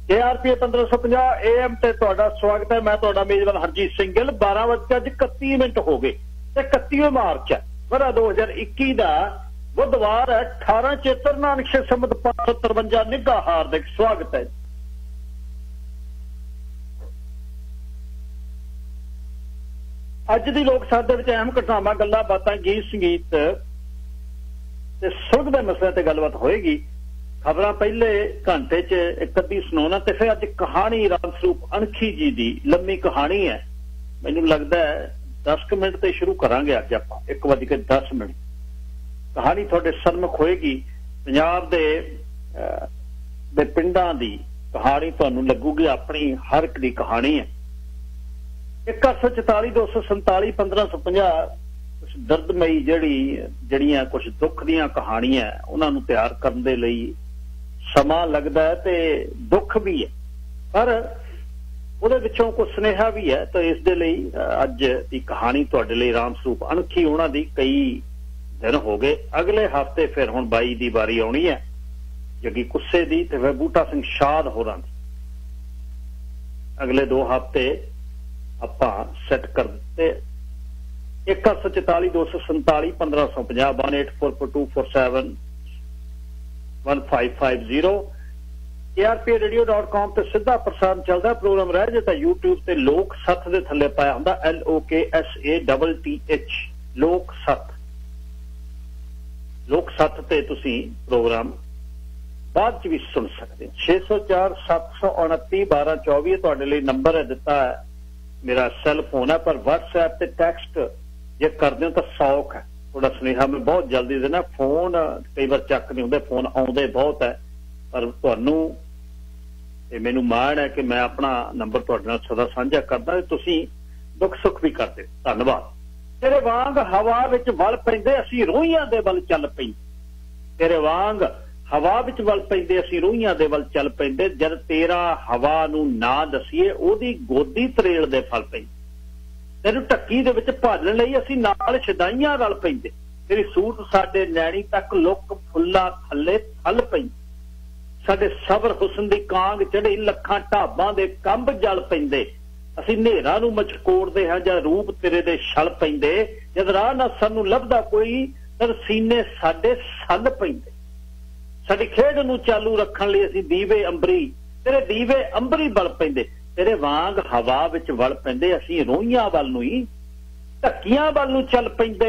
KRPA 1550 AM ਤੇ ਤੁਹਾਡਾ ਸਵਾਗਤ ਹੈ। ਮੈਂ ਤੁਹਾਡਾ ਮੇਜ਼ਬਾਨ ਹਰਜੀਤ ਸਿੰਘ ਗਿੱਲ। 12:31 ਹੋ ਗਏ ਤੇ 31 ਮਾਰਚ ਹੈ, ਵਰਾ 2021 ਦਾ ਬੁੱਧਵਾਰ ਹੈ। 18 ਚੇਤਰ ਨਾਨਕ ਸੰਮਤ 553 ਨਿੱਘਾ ਹਾਰਦਿਕ ਸਵਾਗਤ ਹੈ। ਅੱਜ ਦੀ ਲੋਕ ਸਭਾ ਦੇ ਵਿੱਚ ਅਹਿਮ ਘਟਨਾਵਾਂ, ਗੱਲਾਂ ਬਾਤਾਂ, ਗੀਤ ਸੰਗੀਤ ਤੇ ਸੁਲਝ ਦੇ ਮਸਲੇ ਤੇ ਗੱਲਬਾਤ ਹੋਏਗੀ। खबर पहले घंटे च एक अद्धी सुनाना ते फिर अज कहानी राम स्वरूप अणखी जी की लंबी कहानी है। मैनू लगता है 10 मिनट से शुरू करांगे। अज आप 1:10 कहानी थोड़े सन्मुख होएगी। पंजाब दे पिंडां दी कहानी तुहानू लगूगी अपनी हर एक दी कहानी है। 1844 247 1550 कुछ दर्दमई जड़ियां कुछ दुख दियां कहानियां उन्होंने तैयार करने दे लई समा लगता है ते दुख भी है, पर उहदे विचों कुछ सुनेहा भी है। तो इस दे लई अज की कहानी तुहाडे लई राम स्वरूप अणखी उन्हां दी कई दिन हो गए। अगले हफ्ते फिर हुण 22 दी वारी आउणी है, जगी कुस्से दी ते फिर बूटा सिंह शाद होरां दी। अगले 2 हफ्ते आपां सैट कर दित्ते। 1844 247 1550 184247 1550 KRPRadio.com ਤੇ ਸਿੱਧਾ ਪ੍ਰਸਾਰਣ ਚੱਲਦਾ। ਪ੍ਰੋਗਰਾਮ ਰਹਿ ਜੇ ਤਾਂ YouTube ਤੇ ਲੋਕ ਸੱਥ ਦੇ ਥੱਲੇ ਪਾਇਆ ਹੁੰਦਾ LOKSATTH ਲੋਕ ਸੱਥ ਤੇ ਤੁਸੀਂ ਪ੍ਰੋਗਰਾਮ ਬਾਅਦ ਚ ਵੀ ਸੁਣ ਸਕਦੇ ਹੋ। 604 729 1224 ਤੁਹਾਡੇ ਲਈ ਨੰਬਰ ਹੈ ਦਿੱਤਾ ਹੈ। मेरा सैल फोन है, पर WhatsApp ते टैक्सट जे करते हो तो सौख है। थोड़ा सुनेहा मैं बहुत जल्दी देना। फोन कई बार चक नहीं होंगे, फोन आउंदे बहुत है, पर तुहानू मैनू माण है कि मैं अपना नंबर तुहाडे नाल सदा साझा करदा। तुसीं दुख सुख भी करदे। धन्नवाद। तेरे वांग हवा विच वल पैंदे असीं रोहियां दे वल चल पैंदे। तेरे वांग हवा विच वल पैंदे असीं रोहियां दे वल चल पैंदे। जद तेरा हवा नू ना दसीए ओदी गोदी तरेल दे फल पैंदे। तेनू ढक्की दे विच भालण लई असीं नाल छदाइयां रल पैंदे। तेरी सूरत साडे नैणी तक लुक फुल्ला थल्ले थल पैंदी। साडे सबर हुसन दी कांग चढ़ी लखां ढाबां दे कंब जल पैंदे। असीं नेहरां नू मचकोड़दे हां जां रूप तेरे दे छल पैंदे। जद राह ना सानू लभदा कोई तद सीने साडे सल पैंदे। साडी खेड नू चालू रखण लई असीं दीवे अंबरी तेरे दीवे अंबरी बल पैंदे। तेरे वांग हवा विच वल पैंदे असीं रोहियां वल नूं ही ढक्कियां वल नूं चल पैंदे।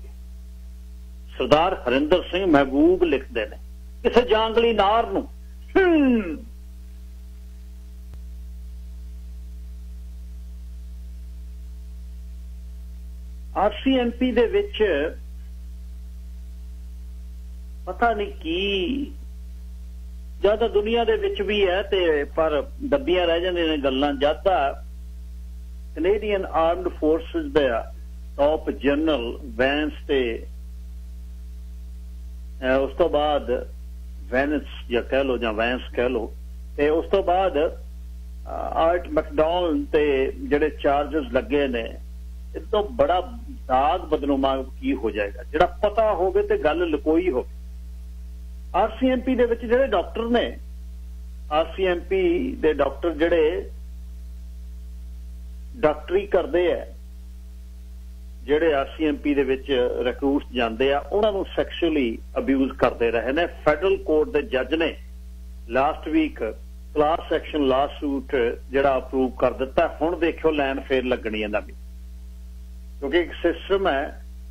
सरदार हरिंदर सिंह महबूब लिखदे ने किसे जांगली नार नूं RCMP दे विच पता नहीं की ज्यादा दुनिया दे विच भी है ते पर दबियां रह जांदियां ने गल्लां। ज्यादा कैनेडियन आर्म्ड फोर्सेस दे टॉप जनरल वैंस ते उस तो बाद वैंस या कह लो जां वैंस कह लो ते उस तो बाद आर्ट मैकडॉनल्ड ते जिहड़े चार्जेस लगे ने इस तो बड़ा दाग बदनुमा की हो जाएगा जिहड़ा पता होवे ते गल लकोई हो। RCMP दे विच जिहड़े डॉक्टर ने RCMP दे डॉक्टर जिहड़े डॉक्टरी करदे है, जिहड़े RCMP दे विच रिक्रूट्स जांदे आ उन्हां नूं सैक्शुअली अब्यूज करदे रहे ने। फैडरल कोर्ट दे जज ने last week class action lawsuit जिहड़ा अप्रूव कर दिता। हुण देखियो लैन फेर लगणी इहदा भी, क्योंकि एक सिस्टम है।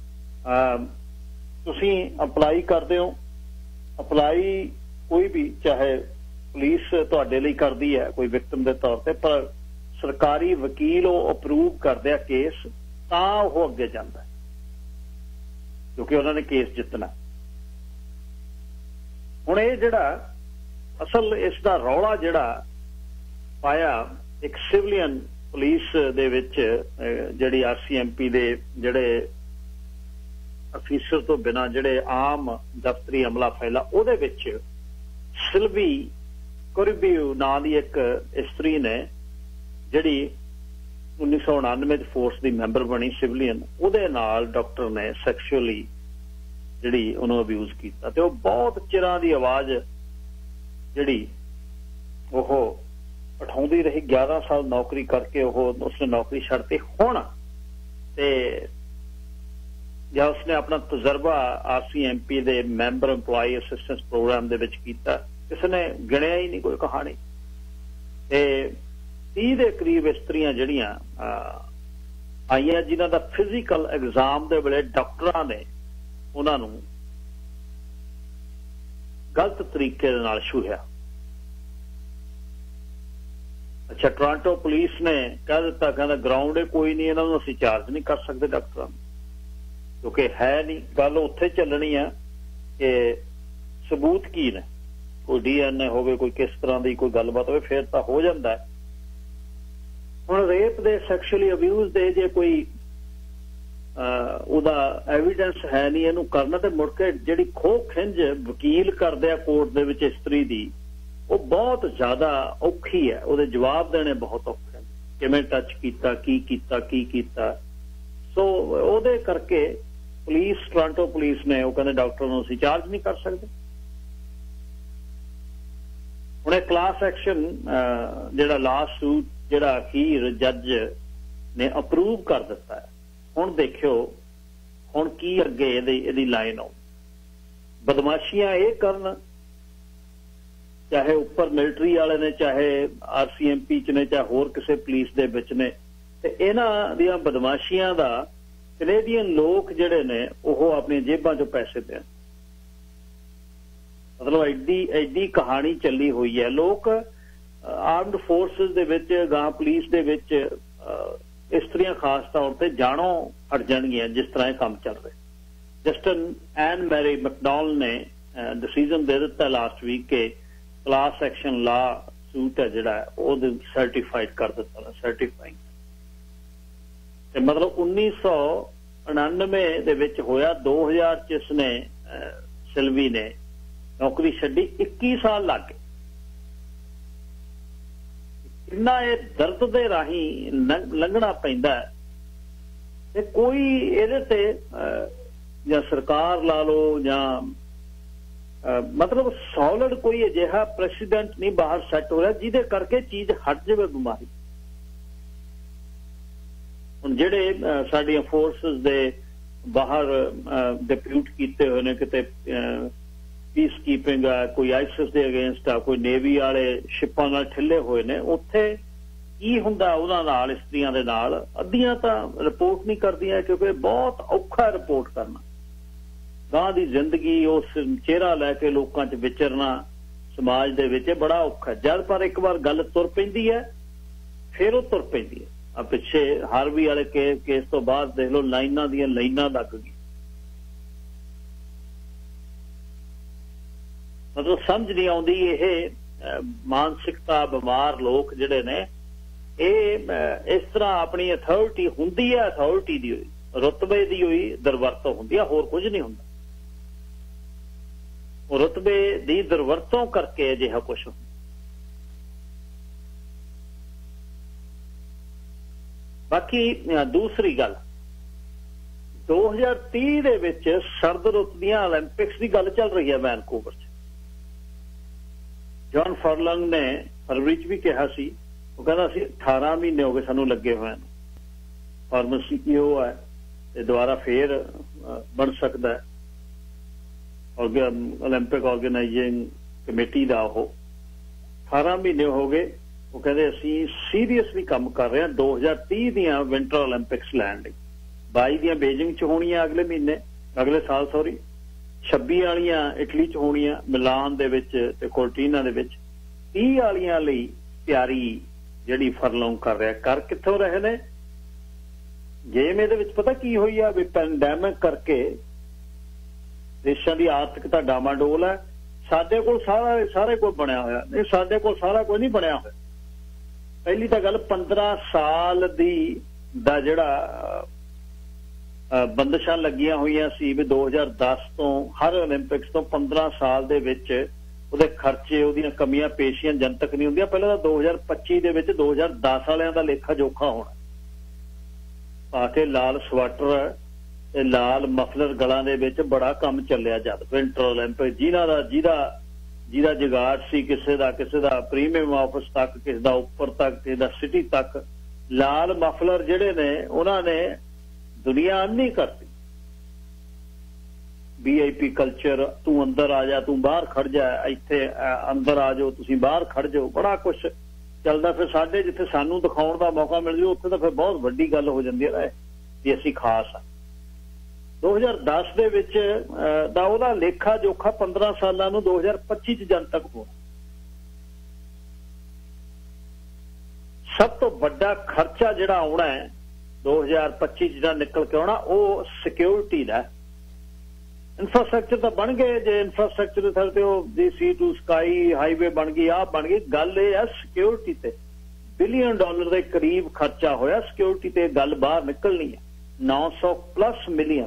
तुसीं अप्लाई करदे हो, अप्लाई कोई भी चाहे पुलिस तुहाडे लई करदी है कोई विक्टिम दे तौर पे, पर सरकारी वकील वो अप्रूव करदे आ केस तां वो अगे जांदा है, क्योंकि उन्होंने केस जितना। हुण ये जिहड़ा असल इसदा रौला जिहड़ा पाया एक सिविलियन पुलिस दे विच जिहड़ी RCMP दे जिहड़े अफीसर तो बिना जिहड़े आम दफ्तरी अमला फैला उहदे विच सिल्वी कुरबियो नां दी एक इस्त्री ने जिहड़ी 1999 च फोर्स दी मैंबर बनी सिविलियन, उहदे नाल डॉक्टर ने सैक्शुअली जिहड़ी उहनूं अब्यूज कीता ते ओह बहुत चिरां दी आवाज़ जिहड़ी ओह आउंदी रही, 11 साल नौकरी करके उसने नौकरी छड्डती। हुण ते या उसने अपना तजर्बा RCMP दे मैंबर एम्पलॉय असिस्टेंस प्रोग्राम दे विच कीता, किसी ने गिणिया ही नहीं कोई कहानी। ते 30 दे करीब इस्त्रियां जिहड़ियां आईयां जिन्हां दा फिजिकल एग्जाम दे वेले डॉक्टरां ने उन्हां नूं गलत तरीके दे नाल छूहिया। अच्छा, टोरंटो पुलिस ने कह दिता, कहना ग्राउंड ही कोई नहीं, इन्हां नूं असीं चार्ज नहीं कर सकते डॉक्टरां नूं, क्योंकि है नहीं। गल उत्थे चलनी है कि सबूत की ने, कोई DNA होवे, कोई किस तरह की कोई गलबात होवे, फिर तो हो जाता है। हुण रेप दे, सैक्शुअली अब्यूज दे जे कोई ਉਹਦਾ एविडेंस है नहीं ਇਹਨੂੰ करना, तो मुड़ के ਜਿਹੜੀ ਖੋਹ ਖਿੰਝ वकील करते हैं कोर्ट ਦੇ ਵਿੱਚ ਇਸਤਰੀ ਦੀ, ਉਹ बहुत ज़्यादा औखी है। ਉਹਦੇ जवाब देने बहुत औखे, किवें टच कीता, की कीता। सो ਉਹਦੇ करके पुलिस, टोरंटो पुलिस ने ਉਹ ਕਹਿੰਦੇ डॉक्टर ਨੂੰ ਅਸੀਂ चार्ज नहीं कर सकते। ਹੁਣ ਇਹ क्लास एक्शन ਜਿਹੜਾ ला सूट ਜਿਹੜਾ अखीर जज ने अप्रूव कर दिता है। ਹੁਣ देखियो ਹੁਣ की अगे ਇਹਦੀ लाइन आउ। बदमाशियां ये करन, चाहे उपर मिलिटरी वाले ने, चाहे RCMP च ने, चाहे होर किसी पुलिस दे विच ने, ते इन्हां दियां बदमाशियां दा कैनेडियन लोग जिहड़े ने ओह अपनी जेबां चों पैसे देण। मतलब एडी कहानी चली हुई है। लोग आर्मड फोर्सिस दे विच, गां पुलिस दे विच इस्त्रियां खास तौर पर जाणों हट जाणगियां जिस तरह काम चल रहे। जस्टिन एन मैरी मैकडॉनल्ड ने डिसीजन दे दिता लास्ट वीक के क्लास एक्शन ला सूट है जिहड़ा वो सर्टिफाइड कर दिता, सर्टिफाइंग। मतलब 1999 दे विच होया, 2000 च इसने सिल्वी ने नौकरी छड्डी, 21 साल लग गए। इन्ना ये दर्द दे राही लंघना पैंदा है, ते कोई इहदे ते या सरकार ला लो या मतलब सॉलिड कोई अजिहा प्रेसिडेंट नहीं बाहर सैट हो रहा जिहदे करके चीज हट जाए बीमारी। हुण जिहड़े साडियां फोर्सेस दे बाहर डिप्यूट कीते हुए ने, किते पीस कीपिंग है, कोई आईसिस के अगेंस्ट आ, कोई नेवी वाले शिपां नाल ठिले हुए ने, उत्थे की हुंदा उहनां नाल, इस्त्रियां दे नाल अद्धियां तां रिपोर्ट नहीं करदियां, क्योंकि बहुत औखा रिपोर्ट करना। गां दी जिंदगी उस चेहरा लैके लोकां च विचरना समाज दे विच बड़ा औखा। जद पर एक बार गल तुर पैंदी है फिर वो तुर पैंदी है। आ पिछे हार्वी वाले केस तो बाद देख लो, लाइनां दियां लाइनां लग गई। मतलब समझ नहीं आती ये मानसिकता बीमार लोग जिहड़े ने, इस तरह अपनी अथॉरिटी हुंदी है, अथॉरिटी दी हुई, रुतबे दी हुई दुरवरतों हुंदी है, होर कुछ नहीं हुंदा। रुतबे दी दुरवरतों करके अजिहा कुछ हुंदा। बाकी दूसरी गल, 2030 दे विच सर्द रुत दियां ओलंपिक्स की गल चल रही है वैनकूवर च। जॉन फर्लंग ने फरवरी च भी कहा सी, वो कहता सी 18 महीने हो गए सानू लगे हुए हैं। फॉर्मर CEO है, ते दोबारा फिर बन सकता है ओलंपिक ऑर्गेनाइजिंग कमेटी का। वो 18 महीने हो गए, वो कहते असी सीरीयसली काम कर रहे हैं 2030 दियां विंटर ओलंपिक्स लैण लई। 22 दियां बेजिंग च होणियां अगले महीने, अगले साल सॉरी, 26 वालियां इटली च होणियां मिलान दे विच ते कोर्टिना दे विच। 30 वालियां लई तैयारी जिहड़ी फरलोंग कर रहा, कर कित्थों रहे ने? गेम इहदे विच पता की होई आ भी पैंडेमिक करके देशां दी आर्थिकता डामाडोल है। साडे कोल सारे कोल बनया होया नहीं, साडे कोल सारा कोई नहीं बनया होया। पहली तो गल 15 साल दा जिहड़ा बंदिशां लगियां होईयां सी भी 2010 तो हर ओलंपिक्स तो 15 साल दे विच ਉਹਦੇ खर्चे ਉਹਦੀਆਂ कमियां पेशियां जनतक नहीं ਹੁੰਦੀਆਂ। ਪਹਿਲਾਂ ਤਾਂ 2025 ਦੇ ਵਿੱਚ 2010 ਵਾਲਿਆਂ ਦਾ ਲੇਖਾ ਜੋਖਾ ਹੋਣਾ। ਪਾ ਕੇ ਲਾਲ ਸਵੈਟਰ ਤੇ ਲਾਲ ਮਫਲਰ ਗਲਾਂ ਦੇ ਵਿੱਚ ਬੜਾ ਕੰਮ ਚੱਲਿਆ ਜਦ ਵਿੰਟਰ 올림픽 ਜਿਹਦਾ ਜਿਹਦਾ ਜੁਗਾੜ ਸੀ ਕਿਸੇ ਦਾ ਪ੍ਰੀਮੀਅਮ ਆਫਿਸ ਤੱਕ, ਕਿਸੇ ਦਾ ਉੱਪਰ ਤੱਕ, ਕਿਸੇ ਦਾ ਸਿਟੀ ਤੱਕ। ਲਾਲ ਮਫਲਰ ਜਿਹੜੇ ਨੇ ਉਹਨਾਂ ਨੇ ਦੁਨੀਆ ਅੰਨੀ ਕਰਤੀ। VIP ਕਲਚਰ, ਤੂੰ ਅੰਦਰ ਆ ਜਾ, ਤੂੰ ਬਾਹਰ ਖੜ ਜਾ, ਇੱਥੇ ਅੰਦਰ ਆ ਜਾਓ, ਤੁਸੀਂ ਬਾਹਰ ਖੜ ਜਾਓ, ਬੜਾ ਕੁਛ ਚੱਲਦਾ। ਫਿਰ ਸਾਡੇ ਜਿੱਥੇ ਸਾਨੂੰ ਦਿਖਾਉਣ ਦਾ ਮੌਕਾ ਮਿਲ ਜਾਊ ਉੱਥੇ ਤਾਂ ਫਿਰ ਬਹੁਤ ਵੱਡੀ ਗੱਲ ਹੋ ਜਾਂਦੀ ਹੈ ਵੀ ਅਸੀਂ ਖਾਸ ਆ। 2010 ਦੇ ਵਿੱਚ ਦਾ ਉਹਦਾ ਲੇਖਾ ਜੋਖਾ 15 ਸਾਲਾਂ ਨੂੰ 2025 ਚ ਜਨਤਕ ਹੋਣਾ। ਸਭ ਤੋਂ ਵੱਡਾ ਖਰਚਾ ਜਿਹੜਾ ਆਉਣਾ ਹੈ 2025 ਚ ਜਿਹੜਾ ਨਿਕਲ ਕੇ ਆਉਣਾ ਉਹ ਸਿਕਿਉਰਿਟੀ ਦਾ। ਇੰਫਰਾਸਟ੍ਰਕਚਰ ਤਾਂ ਬਣ ਗਏ, ਜੇ ਇੰਫਰਾਸਟ੍ਰਕਚਰ ਦੇ ਥਰ ਤੇ ਉਹ ਸੀ ਟੂ ਸਕਾਈ ਹਾਈਵੇ ਬਣ ਗਈ, ਆਹ ਬਣ ਗਈ। ਗੱਲ ਇਹ ਹੈ ਸਿਕਿਉਰਿਟੀ ਤੇ $1 ਬਿਲੀਅਨ ਦੇ ਕਰੀਬ ਖਰਚਾ ਹੋਇਆ ਸਿਕਿਉਰਿਟੀ ਤੇ। ਗੱਲ ਬਾਹਰ ਨਿਕਲਣੀ ਹੈ 900+ ਮਿਲੀਅਨ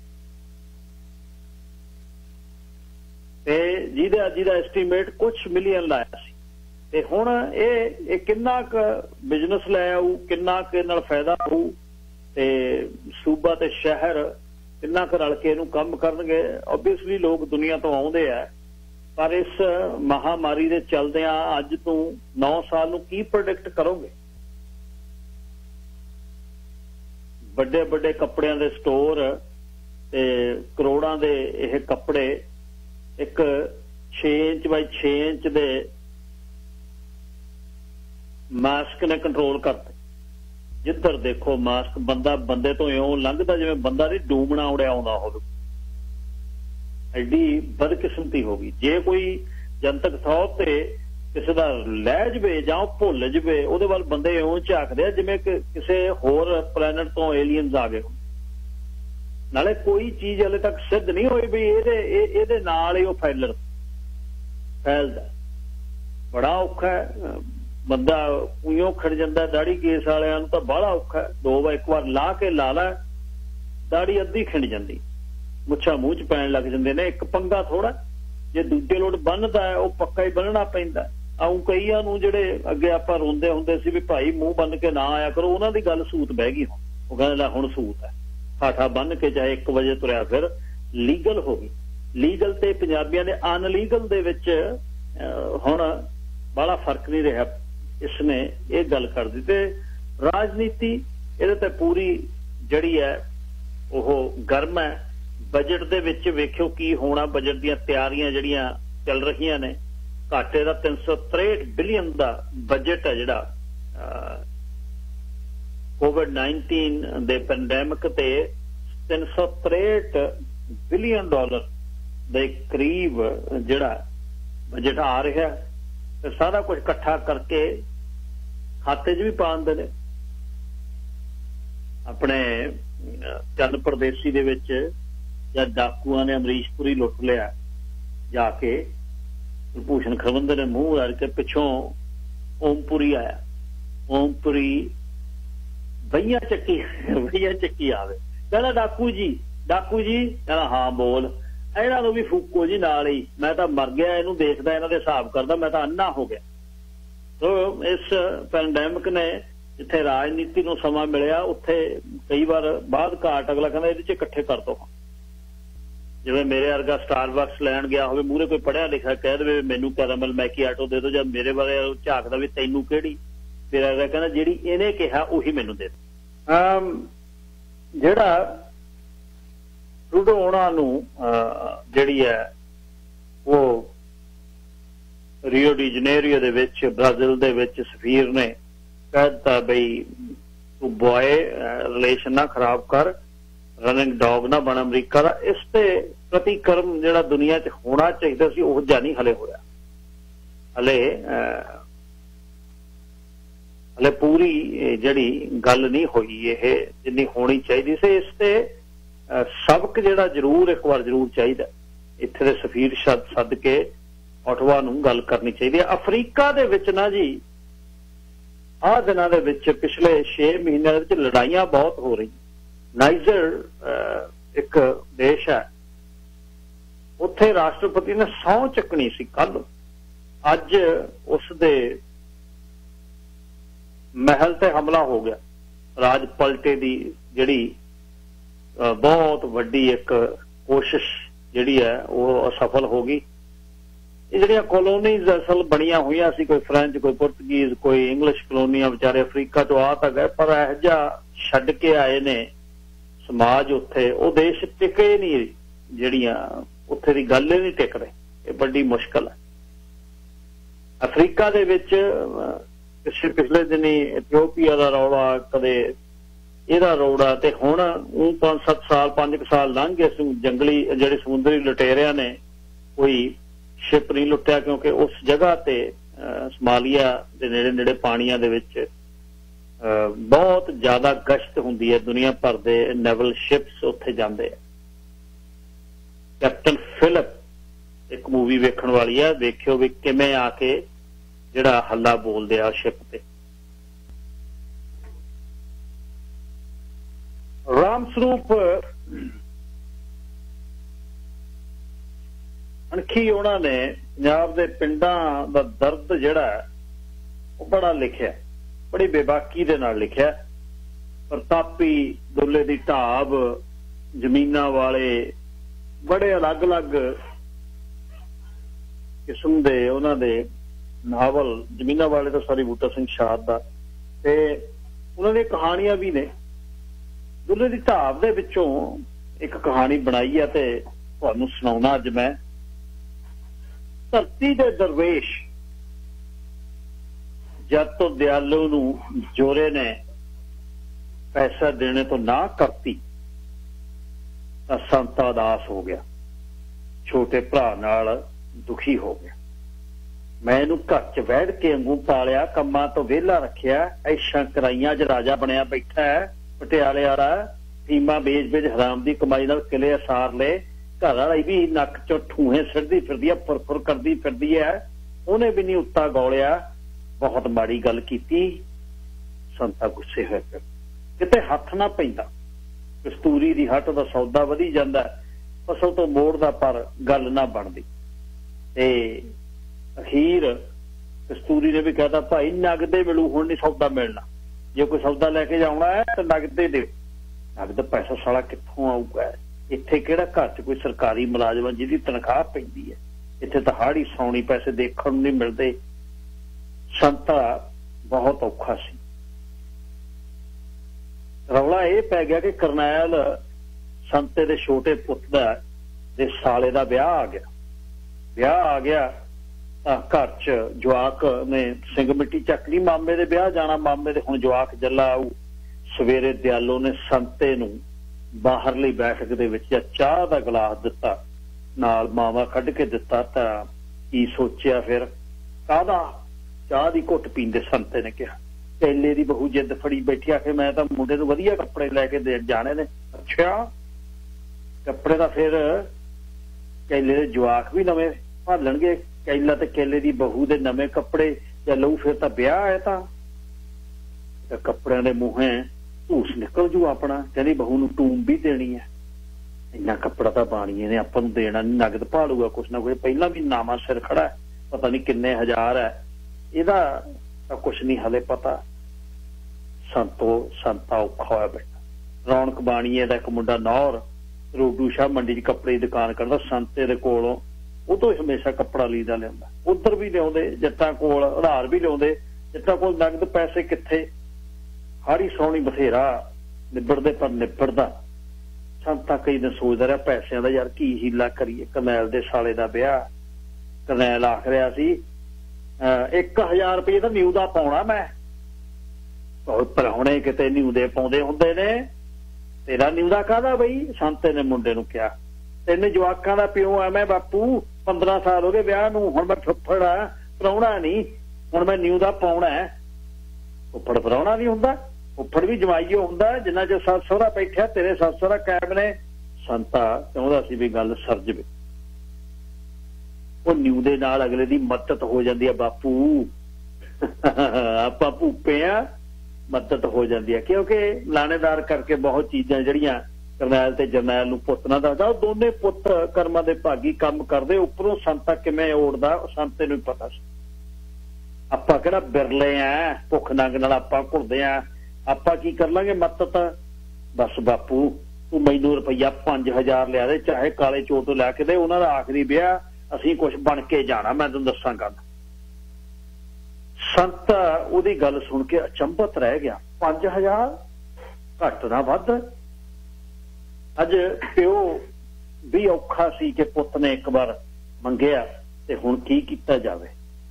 ਤੇ ਜਿਹਦਾ ਐਸਟੀਮੇਟ ਕੁਝ ਮਿਲੀਅਨ ਲਾਇਆ ਸੀ। ਤੇ ਹੁਣ ਇਹ ਕਿੰਨਾ ਕੁ ਬਿਜ਼ਨਸ ਲੈ ਆਊ, ਕਿੰਨਾ ਕੁ ਨਾਲ ਫਾਇਦਾ ਹੋਊ ਤੇ ਸੂਬਾ ਤੇ ਸ਼ਹਿਰ ਕਿੰਨਾ ਕੁ ਰਲ ਕੇ ਇਹਨੂੰ ਕੰਮ ਕਰਨਗੇ। ਓਬਵੀਅਸਲੀ ਲੋਕ ਦੁਨੀਆ ਤੋਂ ਆਉਂਦੇ ਆ, ਪਰ ਇਸ ਮਹਾਮਾਰੀ ਦੇ ਚੱਲਦਿਆਂ ਅੱਜ ਤੋਂ 9 ਸਾਲ ਨੂੰ ਕੀ ਪ੍ਰੈਡਿਕਟ ਕਰੋਗੇ? ਵੱਡੇ ਵੱਡੇ ਕੱਪੜਿਆਂ ਦੇ ਸਟੋਰ ਤੇ ਕਰੋੜਾਂ ਦੇ ਇਹ ਕੱਪੜੇ ਇੱਕ 6 ਇੰਚ ਬਾਈ 6 ਇੰਚ ਦੇ ਮਾਸਕ ਨੇ ਕੰਟਰੋਲ ਕਰਤੇ। ਜਿੱਧਰ ਦੇਖੋ ਮਾਸਕ, ਬੰਦਾ ਬੰਦੇ ਤੋਂ ਇਉਂ ਲੰਘਦਾ ਜਿਵੇਂ ਬੰਦਾ ਦੀ ਡੂਮਣਾ ਉੜਿਆ ਆਉਂਦਾ ਹੋਵੇ। ਐਡੀ ਬਦਕਿਸਮਤੀ ਹੋ ਗਈ। ਜੇ ਕੋਈ ਜਨਤਕ ਤੌਰ ਤੇ ਕਿਸੇ ਦਾ ਲੈ ਜਵੇ ਜਾਂ ਉਹ ਭੁੱਲ ਜਵੇ, ਉਹਦੇ ਵੱਲ ਬੰਦੇ ਇਉਂ ਝਾਕਦੇ ਆ ਜਿਵੇਂ ਕਿ ਕਿਸੇ ਹੋਰ ਪਲੈਨਟ ਤੋਂ ਏਲੀਅਨਸ ਆ ਗਏ। ਨਾਲੇ ਕੋਈ ਚੀਜ਼ ਹਲੇ ਤੱਕ ਸਿੱਧ ਨਹੀਂ ਹੋਈ ਵੀ ਇਹਦੇ ਨਾਲ ਹੀ ਉਹ ਫੈਲਦਾ। ਬੜਾ ਔਖਾ ਹੈ। ਬੰਦਾ ਉਈਓ ਖੜ ਜਾਂਦਾ। ਦਾੜੀ ਕੇਸ ਵਾਲਿਆਂ ਨੂੰ ਤਾਂ ਬੜਾ ਔਖਾ। ਇੱਕ ਵਾਰ ਲਾ ਕੇ ਲਾ ਲੈ, ਦਾੜੀ ਅੱਧੀ ਖਿੰਡ ਜਾਂਦੀ, ਮੁੱਛਾਂ ਮੂੰਹ ਚ ਪੈਣ ਲੱਗ ਜਾਂਦੇ ਨੇ। ਇੱਕ ਪੰਗਾ ਥੋੜਾ, ਜੇ ਦੂਜੇ ਲੋਟ ਬੰਨਦਾ ਹੈ ਉਹ ਪੱਕਾ ਹੀ ਬੰਨਣਾ ਪੈਂਦਾ। ਆਉਂ ਕਈਆਂ ਨੂੰ ਜਿਹੜੇ ਅੱਗੇ ਆਪਾਂ ਰੋਂਦੇ ਹੁੰਦੇ ਸੀ ਵੀ ਭਾਈ ਮੂੰਹ ਬੰਨ ਕੇ ਨਾ ਆਇਆ ਕਰੋ, ਉਹਨਾਂ ਦੀ ਗੱਲ ਸੂਤ ਬਹਿ ਗਈ। ਉਹ ਕਹਿੰਦਾ ਹੁਣ ਸੂਤ ਹੈ, ਹਾਠਾ ਬੰਨ ਕੇ ਚਾਹੇ 1 ਵਜੇ ਤੁਰਿਆ ਫਿਰ ਲੀਗਲ ਹੋ ਗਈ। ਲੀਗਲ ਤੇ ਪੰਜਾਬੀਆਂ ਦੇ ਅਨਲੀਗਲ ਦੇ ਵਿੱਚ ਹੁਣ ਬੜਾ ਫਰਕ ਨਹੀਂ ਰਿਹਾ। ਇਸਨੇ ਇਹ ਗੱਲ ਕਰ ਦਿੱਤੀ। ਤੇ ਰਾਜਨੀਤੀ ਇਹਦੇ ਤੇ ਪੂਰੀ ਜਿਹੜੀ ਹੈ ਉਹ ਗਰਮ ਹੈ। ਬਜਟ ਦੇ ਵਿੱਚ ਵੇਖਿਓ ਕੀ ਹੋਣਾ। ਬਜਟ ਦੀਆਂ ਤਿਆਰੀਆਂ ਜਿਹੜੀਆਂ ਚੱਲ ਰਹੀਆਂ ਨੇ। ਘਾਟੇ ਦਾ 363 ਬਿਲੀਅਨ ਦਾ ਬਜਟ ਹੈ ਜਿਹੜਾ COVID-19 ਦੇ ਪੈਂਡੈਮਿਕ ਤੇ $363 ਬਿਲੀਅਨ ਦੇ ਕਰੀਬ ਜਿਹੜਾ ਬਜਟ ਆ ਰਿਹਾ। ਤੇ ਸਾਰਾ ਕੁਝ ਇਕੱਠਾ ਕਰਕੇ ਖਾਤੇ 'ਚ ਵੀ ਪਾ ਦਿੰਦੇ ਨੇ। ਆਪਣੇ ਚੰਦ ਪ੍ਰਦੇਸ਼ੀ ਦੇ ਵਿੱਚ ਜਦ ਡਾਕੂਆਂ ਨੇ ਅਮਰੀਸ਼ਪੁਰੀ ਲੁੱਟ ਲਿਆ ਜਾ ਕੇ, ਭੂਸ਼ਣ ਖਰਵੰਦਰ ਨੇ ਮੂੰਹ ਲੜ ਕੇ ਪਿੱਛੋਂ ਓਮਪੁਰੀ ਆਇਆ। ਓਮਪੁਰੀ ਬਈਆਂ ਚੱਕੀ ਆਵੇ, ਕਹਿੰਦਾ ਡਾਕੂ ਜੀ ਕਹਿੰਦਾ ਹਾਂ ਬੋਲ। ਇਹਨਾਂ ਨੂੰ ਵੀ ਫੂਕੋ ਜੀ ਨਾਲ ਹੀ, ਮੈਂ ਤਾਂ ਮਰ ਗਿਆ, ਇਹਨੂੰ ਦੇਖਦਾ, ਇਹਨਾਂ ਦੇ ਹਿਸਾਬ ਕਰਦਾ, ਮੈਂ ਤਾਂ ਅੰਨਾ ਹੋ ਗਿਆ। ਸੋ ਇਸ ਪੈਂਡੈਮਿਕ ਨੇ ਜਿੱਥੇ ਰਾਜਨੀਤੀ ਨੂੰ ਸਮਾਂ ਮਿਲਿਆ ਉੱਥੇ ਕਈ ਵਾਰ ਬਾਅਦ ਘਾਟ ਅਗਲਾ ਕਹਿੰਦਾ ਇਹਦੇ 'ਚ ਇਕੱਠੇ ਕਰ ਦੋ। ਜਿਵੇਂ ਮੇਰੇ ਵਰਗਾ ਸਟਾਰਬਕਸ ਲੈਣ ਗਿਆ ਹੋਵੇ, ਮੂਹਰੇ ਕੋਈ ਪੜ੍ਹਿਆ ਲਿਖਿਆ ਕਹਿ ਦੇਵੇ ਮੈਨੂੰ ਕੈਰਾਮਲ ਮੈਕੀਆਟੋ ਦੇ ਦਿਓ, ਜਾਂ ਮੇਰੇ ਬਾਰੇ ਝਾਕਦਾ ਵੀ ਤੈਨੂੰ ਕਿਹੜੀ, ਫਿਰ ਅਗਲਾ ਕਹਿੰਦਾ ਜਿਹੜੀ ਇਹਨੇ ਕਿਹਾ ਉਹੀ ਮੈਨੂੰ ਦੇ ਦਿਓ। ਜਿਹੜਾ ਟਰੂਡੋ ਉਹਨਾਂ ਨੂੰ ਜਿਹੜੀ ਹੈ ਉਹ ਰੀਓ ਡੀ ਜਨੇਰੀਓ ਦੇ ਵਿੱਚ ਬ੍ਰਾਜ਼ੀਲ ਦੇ ਵਿੱਚ ਸਫੀਰ ਨੇ ਕਹਿ ਦਿੱਤਾ ਬਈ ਤੂੰ ਬॉय ਰਿਲੇਸ਼ਨ ਨਾ ਖਰਾਬ ਕਰ, ਰਨਿੰਗ ਡੌਗ ਨਾ ਬਣ ਅਮਰੀਕਾ ਦਾ। ਇਸ ਤੇ ਪ੍ਰਤੀਕਰਮ ਜਿਹੜਾ ਦੁਨੀਆ 'ਚ ਹੋਣਾ ਚਾਹੀਦਾ ਸੀ ਉਹ ਜਿਹਾ ਨਹੀਂ ਹਲੇ ਹੋਇਆ। ਹਲੇ ਪੂਰੀ ਜਿਹੜੀ ਗੱਲ ਨਹੀਂ ਹੋਈ ਇਹ ਜਿੰਨੀ ਹੋਣੀ ਚਾਹੀਦੀ ਸੀ। ਇਸ ਤੇ ਸਬਕ ਜਿਹੜਾ ਜ਼ਰੂਰ ਇੱਕ ਵਾਰ ਜ਼ਰੂਰ ਚਾਹੀਦਾ। ਇੱਥੇ ਦੇ ਸਫੀਰ ਸੱਦ ਕੇ ਓਟਵਾ ਨੂੰ ਗੱਲ ਕਰਨੀ ਚਾਹੀਦੀ ਹੈ। ਅਫਰੀਕਾ ਦੇ ਵਿੱਚ ਨਾ ਜੀ ਆਹ ਦਿਨਾਂ ਦੇ ਵਿੱਚ ਪਿਛਲੇ 6 ਮਹੀਨਿਆਂ ਦੇ ਵਿੱਚ ਲੜਾਈਆਂ ਬਹੁਤ ਹੋ ਰਹੀਆਂ। ਨਾਈਜਰ ਇੱਕ ਦੇਸ਼ ਹੈ, ਉੱਥੇ ਰਾਸ਼ਟਰਪਤੀ ਨੇ ਸਹੁੰ ਚੱਕਣੀ ਸੀ ਕੱਲ। ਅੱਜ ਉਸ ਦੇ ਮਹਿਲ ਤੇ ਹਮਲਾ ਹੋ ਗਿਆ। ਰਾਜ ਪਲਟੇ ਦੀ ਜਿਹੜੀ ਬਹੁਤ ਵੱਡੀ ਇੱਕ ਕੋਸ਼ਿਸ਼ ਜਿਹੜੀ ਹੈ ਉਹ ਅਸਫਲ ਹੋ ਗਈ। ਇਹ ਜਿਹੜੀਆਂ ਕਲੋਨੀਜ਼ ਅਸਲ ਬਣੀਆਂ ਹੋਈਆਂ ਸੀ, ਕੋਈ ਫ੍ਰੈਂਚ, ਕੋਈ ਪੁਰਤਗੀਜ਼, ਕੋਈ ਇੰਗਲਿਸ਼ ਕਲੋਨੀਆਂ, ਵਿਚਾਰੇ ਅਫਰੀਕਾ ਤੋਂ ਆ ਤਾਂ ਗਏ, ਪਰ ਇਹੋ ਜਿਹਾ ਛੱਡ ਕੇ ਆਏ ਨੇ ਸਮਾਜ ਉੱਥੇ, ਉਹ ਦੇਸ਼ ਟਿਕੇ ਨਹੀਂ, ਜਿਹੜੀਆਂ ਉੱਥੇ ਦੀ ਗੱਲ ਹੀ ਨਹੀਂ ਟਿਕ ਰਹੀ। ਇਹ ਵੱਡੀ ਮੁਸ਼ਕਲ ਹੈ। ਅਫਰੀਕਾ ਦੇ ਵਿੱਚ ਪਿਛਲੇ ਦਿਨੀ ਇਥਿਓਪੀਆ ਦਾ ਰੌਲਾ, ਕਦੇ ਇਹਦਾ ਰੌਲਾ, ਤੇ ਹੁਣ ਉਹ 5-7 ਸਾਲ 5 ਸਾਲ ਲੰਘ ਗਏ, ਜੰਗਲੀ ਜਿਹੜੇ ਸਮੁੰਦਰੀ ਲੁਟੇਰਿਆਂ ਨੇ ਕੋਈ ਸ਼ਿਪ ਨਹੀਂ ਲੁੱਟਿਆ, ਕਿਉਂਕਿ ਉਸ ਜਗ੍ਹਾ ਤੇ ਸਮਾਲੀਆ ਦੇ ਨੇੜੇ ਨੇੜੇ ਪਾਣੀਆਂ ਦੇ ਵਿੱਚ ਬਹੁਤ ਜ਼ਿਆਦਾ ਗਸ਼ਤ ਹੁੰਦੀ ਹੈ, ਦੁਨੀਆ ਭਰ ਦੇ ਨੈਵਲ ਸ਼ਿਪਸ ਉੱਥੇ ਜਾਂਦੇ ਆ। ਕੈਪਟਨ ਫਿਲਿਪ ਇੱਕ ਮੂਵੀ ਵੇਖਣ ਵਾਲੀ ਹੈ, ਵੇਖਿਓ ਵੀ ਕਿਵੇਂ ਆ ਕੇ ਜਿਹੜਾ ਹੱਲਾ ਬੋਲਦੇ ਆ ਸ਼ਿਪ ਤੇ। ਰਾਮ ਸਰੂਪ ਅਣਖੀ ਉਹਨਾਂ ਨੇ ਪੰਜਾਬ ਦੇ ਪਿੰਡਾਂ ਦਾ ਦਰਦ ਜਿਹੜਾ ਉਹ ਬੜਾ ਲਿਖਿਆ, ਬੜੀ ਬੇਬਾਕੀ ਦੇ ਨਾਲ ਲਿਖਿਆ। ਪ੍ਰਤਾਪੀ, ਦੁੱਲੇ ਦੀ ਢਾਬ, ਜ਼ਮੀਨਾਂ ਵਾਲੇ, ਬੜੇ ਅਲੱਗ-ਅਲੱਗ ਕਿਸਮ ਦੇ ਉਹਨਾਂ ਦੇ ਨਾਵਲ। ਜ਼ਮੀਨਾਂ ਵਾਲੇ ਤਾਂ ਸਾਰੀ ਬੂਟਾ ਸਿੰਘ ਸ਼ਾਦ ਦਾ, ਤੇ ਉਹਨਾਂ ਦੀਆਂ ਕਹਾਣੀਆਂ ਵੀ ਨੇ। ਦੁੱਲੇ ਦੀ ਢਾਬ ਦੇ ਵਿੱਚੋਂ ਇੱਕ ਕਹਾਣੀ ਬਣਾਈ ਹੈ ਤੇ ਤੁਹਾਨੂੰ ਸੁਣਾਉਣਾ ਅੱਜ ਮੈਂ। ਧਰਤੀ ਦੇ ਦਰਵੇਸ਼ ਜਦ ਤੋਂ ਦਿਆਲੂ ਨੂੰ ਜੋਰੇ ਨੇ ਪੈਸਾ ਦੇਣੇ ਤੋਂ ਨਾ ਕਰਤੀ ਤਾਂ ਸੰਤਾ ਉਦਾਸ ਹੋ ਗਿਆ, ਛੋਟੇ ਭਰਾ ਨਾਲ ਦੁਖੀ ਹੋ ਗਿਆ। ਮੈਂ ਇਹਨੂੰ ਘਰ 'ਚ ਬੈਠ ਕੇ ਅੰਗੂ ਪਾਲਿਆ, ਕੰਮਾਂ ਤੋਂ ਵਿਹਲਾ ਰੱਖਿਆ, ਐਸ਼ਾਂ ਕਰਾਈਆਂ 'ਚ ਰਾਜਾ ਬਣਿਆ ਬੈਠਾ ਹੈ ਪਟਿਆਲੇ ਵਾਲਾ। ਫੀਮਾ ਵੇਚ ਹਰਾਮ ਦੀ ਕਮਾਈ ਨਾਲ ਕਿਲੇ ਅਸਾਰ ਲਏ, ਘਰ ਵਾਲੀ ਵੀ ਨੱਕ 'ਚੋਂ ਠੂਹੇ ਸਿੱਟਦੀ ਫਿਰਦੀ ਹੈ, ਫੁਰਫੁਰ ਕਰਦੀ ਫਿਰਦੀ ਹੈ, ਉਹਨੇ ਵੀ ਨਹੀਂ ਉੱਤਾ ਗੌਲਿਆ, ਬਹੁਤ ਮਾੜੀ ਗੱਲ ਕੀਤੀ। ਸੰਤਾ ਗੁੱਸੇ ਹੋਇਆ, ਫਿਰ ਕਿਤੇ ਹੱਥ ਨਾ ਪੈਂਦਾ, ਕਸਤੂਰੀ ਦੀ ਹੱਟ ਦਾ ਸੌਦਾ ਵਧੀ ਜਾਂਦਾ, ਫਸਲ ਤੋਂ ਮੋੜਦਾ ਪਰ ਗੱਲ ਨਾ ਬਣਦੀ। ਤੇ ਅਖੀਰ ਕਸਤੂਰੀ ਨੇ ਵੀ ਕਹਿਤਾ, ਭਾਈ ਨਗਦੇ ਮਿਲੂ, ਹੁਣ ਨਹੀਂ ਸੌਦਾ ਮਿਲਣਾ, ਜੇ ਕੋਈ ਸੌਦਾ ਲੈ ਕੇ ਜਾਣਾ ਹੈ ਤਾਂ ਨਗਦੇ ਦਿਓ। ਨਗਦ ਪੈਸਾ ਸਾਲਾ ਕਿੱਥੋਂ ਆਊਗਾ? ਇੱਥੇ ਕਿਹੜਾ ਘਰ 'ਚ ਕੋਈ ਸਰਕਾਰੀ ਮੁਲਾਜ਼ਮ ਜਿਹਦੀ ਤਨਖਾਹ ਪੈਂਦੀ ਹੈ? ਇੱਥੇ ਤਾਂ ਹਾੜੀ ਸੌਣੀ ਪੈਸੇ ਦੇਖਣ ਨੂੰ ਨਹੀਂ ਮਿਲਦੇ। ਸੰਤਾ ਬਹੁਤ ਔਖਾ ਸੀ। ਰੌਲਾ ਇਹ ਪੈ ਗਿਆ ਕਿ ਕਰਨੈਲ ਸੰਤੇ ਦੇ ਛੋਟੇ ਪੁੱਤ ਦੇ ਸਾਲੇ ਦਾ ਵਿਆਹ ਆ ਗਿਆ ਤਾਂ ਘਰ 'ਚ ਜਵਾਕ ਨੇ ਸਿੰਘ ਮਿੱਟੀ ਚੱਕ ਲਈ, ਮਾਮੇ ਦੇ ਵਿਆਹ ਜਾਣਾ, ਮਾਮੇ ਦੇ ਹੁਣ ਜਵਾਕ ਜੱਲਾ ਆਊ। ਸਵੇਰੇ ਦਿਆਲੋ ਨੇ ਸੰਤੇ ਨੂੰ ਬਾਹਰਲੀ ਬੈਠਕ ਦੇ ਵਿੱਚ ਚਾਹ ਦਾ ਗਲਾਸ ਦਿੱਤਾ, ਨਾਲ ਮਾਵਾ ਕੱਢ ਕੇ ਦਿੱਤਾ। ਤਾਂ ਕੀ ਸੋਚਿਆ ਫਿਰ, ਕਾਹਦਾ ਚਾਹ ਦੀ ਘੁੱਟ ਪੀਂਦੇ ਸੰਤੇ ਨੇ ਕਿਹਾ, ਕੈਲੇ ਦੀ ਬਹੂ ਜਿੱਦ ਫੜੀ ਬੈਠੀ ਆ ਕਿ ਮੈਂ ਤਾਂ ਮੁੰਡੇ ਨੂੰ ਵਧੀਆ ਕੱਪੜੇ ਲੈ ਕੇ ਦੇਣ ਜਾਣੇ ਨੇ। ਅੱਛਾ, ਕੱਪੜੇ ਦਾ ਫਿਰ ਕੈਲੇ ਦੇ ਜਵਾਕ ਵੀ ਨਵੇਂ ਭਾਲਣਗੇ, ਕੈਲਾ ਤੇ ਕੈਲੇ ਦੀ ਬਹੂ ਦੇ ਨਵੇਂ ਕੱਪੜੇ ਜਾਂ ਲਊ, ਫਿਰ ਤਾਂ ਵਿਆਹ ਹੈ। ਤਾਂ ਕੱਪੜਿਆਂ ਦੇ ਮੂੰਹੇ ਧੂਸ ਨਿਕਲ ਜੂ ਆਪਣਾ। ਕਹਿੰਦੀ ਬਹੂ ਨੂੰ ਟੂਮ ਵੀ ਦੇਣੀ ਹੈ, ਇੰਨਾ ਕੱਪੜਾ ਤਾਂ ਬਾਣੀਏ ਨੇ ਆਪਾਂ ਨੂੰ ਦੇਣਾ ਨਹੀਂ, ਨਗਦ ਭਾਲੂਗਾ ਕੁਛ ਨਾ ਕੁਛ, ਪਹਿਲਾਂ ਵੀ ਨਾਮਾ ਸਿਰ ਖੜਾ, ਪਤਾ ਨਹੀਂ ਕਿੰਨੇ ਹਜ਼ਾਰ ਹੈ, ਇਹਦਾ ਤਾਂ ਕੁਛ ਨਹੀਂ ਹਲੇ ਪਤਾ। ਸੰਤਾ ਔਖਾ ਹੋਇਆ ਬੈਠਾ। ਰੌਣਕ ਬਾਣੀਏ ਦਾ ਇੱਕ ਮੁੰਡਾ ਨੌਰ ਰੋਡੂ ਸ਼ਾਹ ਮੰਡੀ 'ਚ ਕੱਪੜੇ ਦੀ ਦੁਕਾਨ ਕਰਦਾ, ਸੰਤੇ ਦੇ ਕੋਲੋਂ ਉਹ ਤੋਂ ਹਮੇਸ਼ਾ ਕੱਪੜਾ ਲੀਦਾ ਲਿਆਉਂਦਾ। ਉੱਧਰ ਵੀ ਲਿਆਉਂਦੇ ਜੱਟਾਂ ਕੋਲ, ਉਧਾਰ ਵੀ ਲਿਆਉਂਦੇ, ਜੱਟਾਂ ਕੋਲ ਨਗਦ ਪੈਸੇ ਕਿੱਥੇ, ਹਾੜੀ ਸੋਹਣੀ ਬਥੇਰਾ ਨਿਬੜਦੇ ਪਰ ਨਿਬੜਦਾ। ਸੰਤਾ ਕਈ ਦਿਨ ਸੋਚਦਾ ਰਿਹਾ ਪੈਸਿਆਂ ਦਾ, ਯਾਰ ਕੀ ਹੀਲਾ ਕਰੀਏ। ਕਰਨੈਲ ਦੇ ਸਾਲੇ ਦਾ ਵਿਆਹ, ਕਰਨੈਲ ਆਖ ਰਿਹਾ ਸੀ 1000 ਰੁਪਏ ਤਾਂ ਨਿਊ ਦਾ ਪਾਉਣਾ ਮੈਂ। ਪਰਾਹੁਣੇ ਕਿਤੇ ਨਿਊ ਦੇ ਪਾਉਂਦੇ ਹੁੰਦੇ ਨੇ, ਤੇਰਾ ਨਿਊ ਦਾ ਕਾਹਦਾ ਬਈ? ਸੰਤੇ ਨੇ ਮੁੰਡੇ ਨੂੰ ਕਿਹਾ, ਤਿੰਨ ਜਵਾਕਾਂ ਦਾ ਪਿਓ ਆ ਮੈਂ ਬਾਪੂ, 15 ਸਾਲ ਹੋ ਗਏ ਵਿਆਹ ਨੂੰ, ਹੁਣ ਮੈਂ ਫੁੱਫੜ ਆ, ਪ੍ਰਾਹੁਣਾ ਨਹੀਂ, ਹੁਣ ਮੈਂ ਨਿਊ ਦਾ ਪਾਉਣਾ। ਫੁੱਫੜ ਪ੍ਰਾਹੁਣਾ ਨਹੀਂ ਹੁੰਦਾ, ਫੁੱਫੜ ਵੀ ਜਮਾਈਓ ਹੁੰਦਾ, ਜਿੰਨਾ ਚਿਰ ਸੱਸ ਸਹੁਰਾ ਬੈਠਿਆ ਤੇਰੇ ਸੱਸ ਸਹੁਰਾ ਕਾਇਮ ਨੇ। ਸੰਤਾ ਚਾਹੁੰਦਾ ਸੀ ਵੀ ਗੱਲ ਸਰ ਜਾਵੇ। ਉਹ ਨਿਊ ਦੇ ਨਾਲ ਅਗਲੇ ਦੀ ਮਦਦ ਹੋ ਜਾਂਦੀ ਹੈ ਬਾਪੂ, ਆਪਾਂ ਭੂਪੇ ਆ, ਮਦਦ ਹੋ ਜਾਂਦੀ ਹੈ। ਕਿਉਂਕਿ ਲਾਣੇਦਾਰ ਕਰਕੇ ਬਹੁਤ ਚੀਜ਼ਾਂ ਜਿਹੜੀਆਂ ਕਰਨੈਲ ਤੇ ਜਰਨੈਲ ਨੂੰ ਪੁੱਤ ਨਾ ਦੱਸਦਾ, ਉਹ ਦੋਨੇ ਪੁੱਤ ਕਰਮਾਂ ਦੇ ਭਾਗੀ ਕੰਮ ਕਰਦੇ। ਉੱਪਰੋਂ ਸੰਤਾ ਕਿਵੇਂ ਓੜਦਾ ਸੰਤੇ ਨੂੰ ਪਤਾ ਸੀ। ਆਪਾਂ ਕਿਹੜਾ ਬਿਰਲੇ ਆ, ਭੁੱਖ ਨੰਗ ਨਾਲ ਆਪਾਂ ਘੁਰਦੇ ਆ, ਆਪਾਂ ਕੀ ਕਰ ਲਾਂਗੇ ਮਦਦ। ਬਸ ਬਾਪੂ ਤੂੰ ਮੈਨੂੰ ਰੁਪਈਆ 5000 ਲਿਆ ਦੇ, ਚਾਹੇ ਕਾਲੇ ਚੋਰ ਤੋਂ ਲੈ ਕੇ ਦੇ, ਉਹਨਾਂ ਦਾ ਆਖਰੀ ਵਿਆਹ, असीं कुछ बन के जाना। मैं तुहानूं दस्सां गल। संत उहदी गल सुन के अचंभत रह गया। 5000 घट ना वध। अज प्यो भी औखा सी कि पुत ने एक बार मंगिया ते हुण की कीता जावे।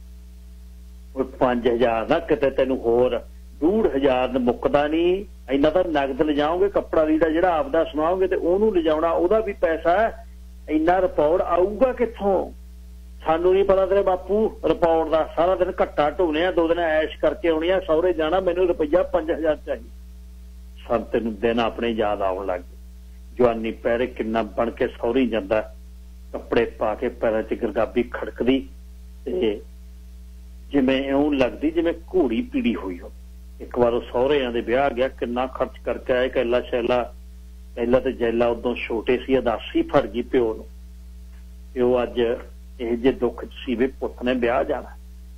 5000 ना किते तैनूं होर 2500 मुकदा नहीं। इन्ना तो नगद ले जाओगे, कपड़ा लीड़ा जिहड़ा आपदा सुनाओगे तो उहनूं ले जाना, उहदा भी पैसा है। इन्ना रिपॉर्ट आऊगा कित्थों? सानू नहीं पता तेरे बापू रिपॉर्ट का। सारा दिन घट्टा ढोने, 2 दिन ऐश करके आउणी आ, सौहरे जाना, मैनूं रुपया 5000 चाहिए। संत नूं दिन अपने याद आउण लग गए। जवानी पैरे किन्ना बन के सौहरी जांदा, कपड़े पा के पैरां च गरगाबी खड़कदी ते जिवें इउं लगदी जिवें घोड़ी पीड़ी हुई हो। एक बार वो सौहरिਆਂ ਦੇ ਵਿਆਹ ਗਿਆ, किन्ना खर्च करके आए, कैला शैला कैला ते जैला उदों छोटे सी, अदासी फड़ गई प्यो नूं। प्यो अज ਇਹ ਜੇ दुख च सी वे पुत ने ब्याह जाना।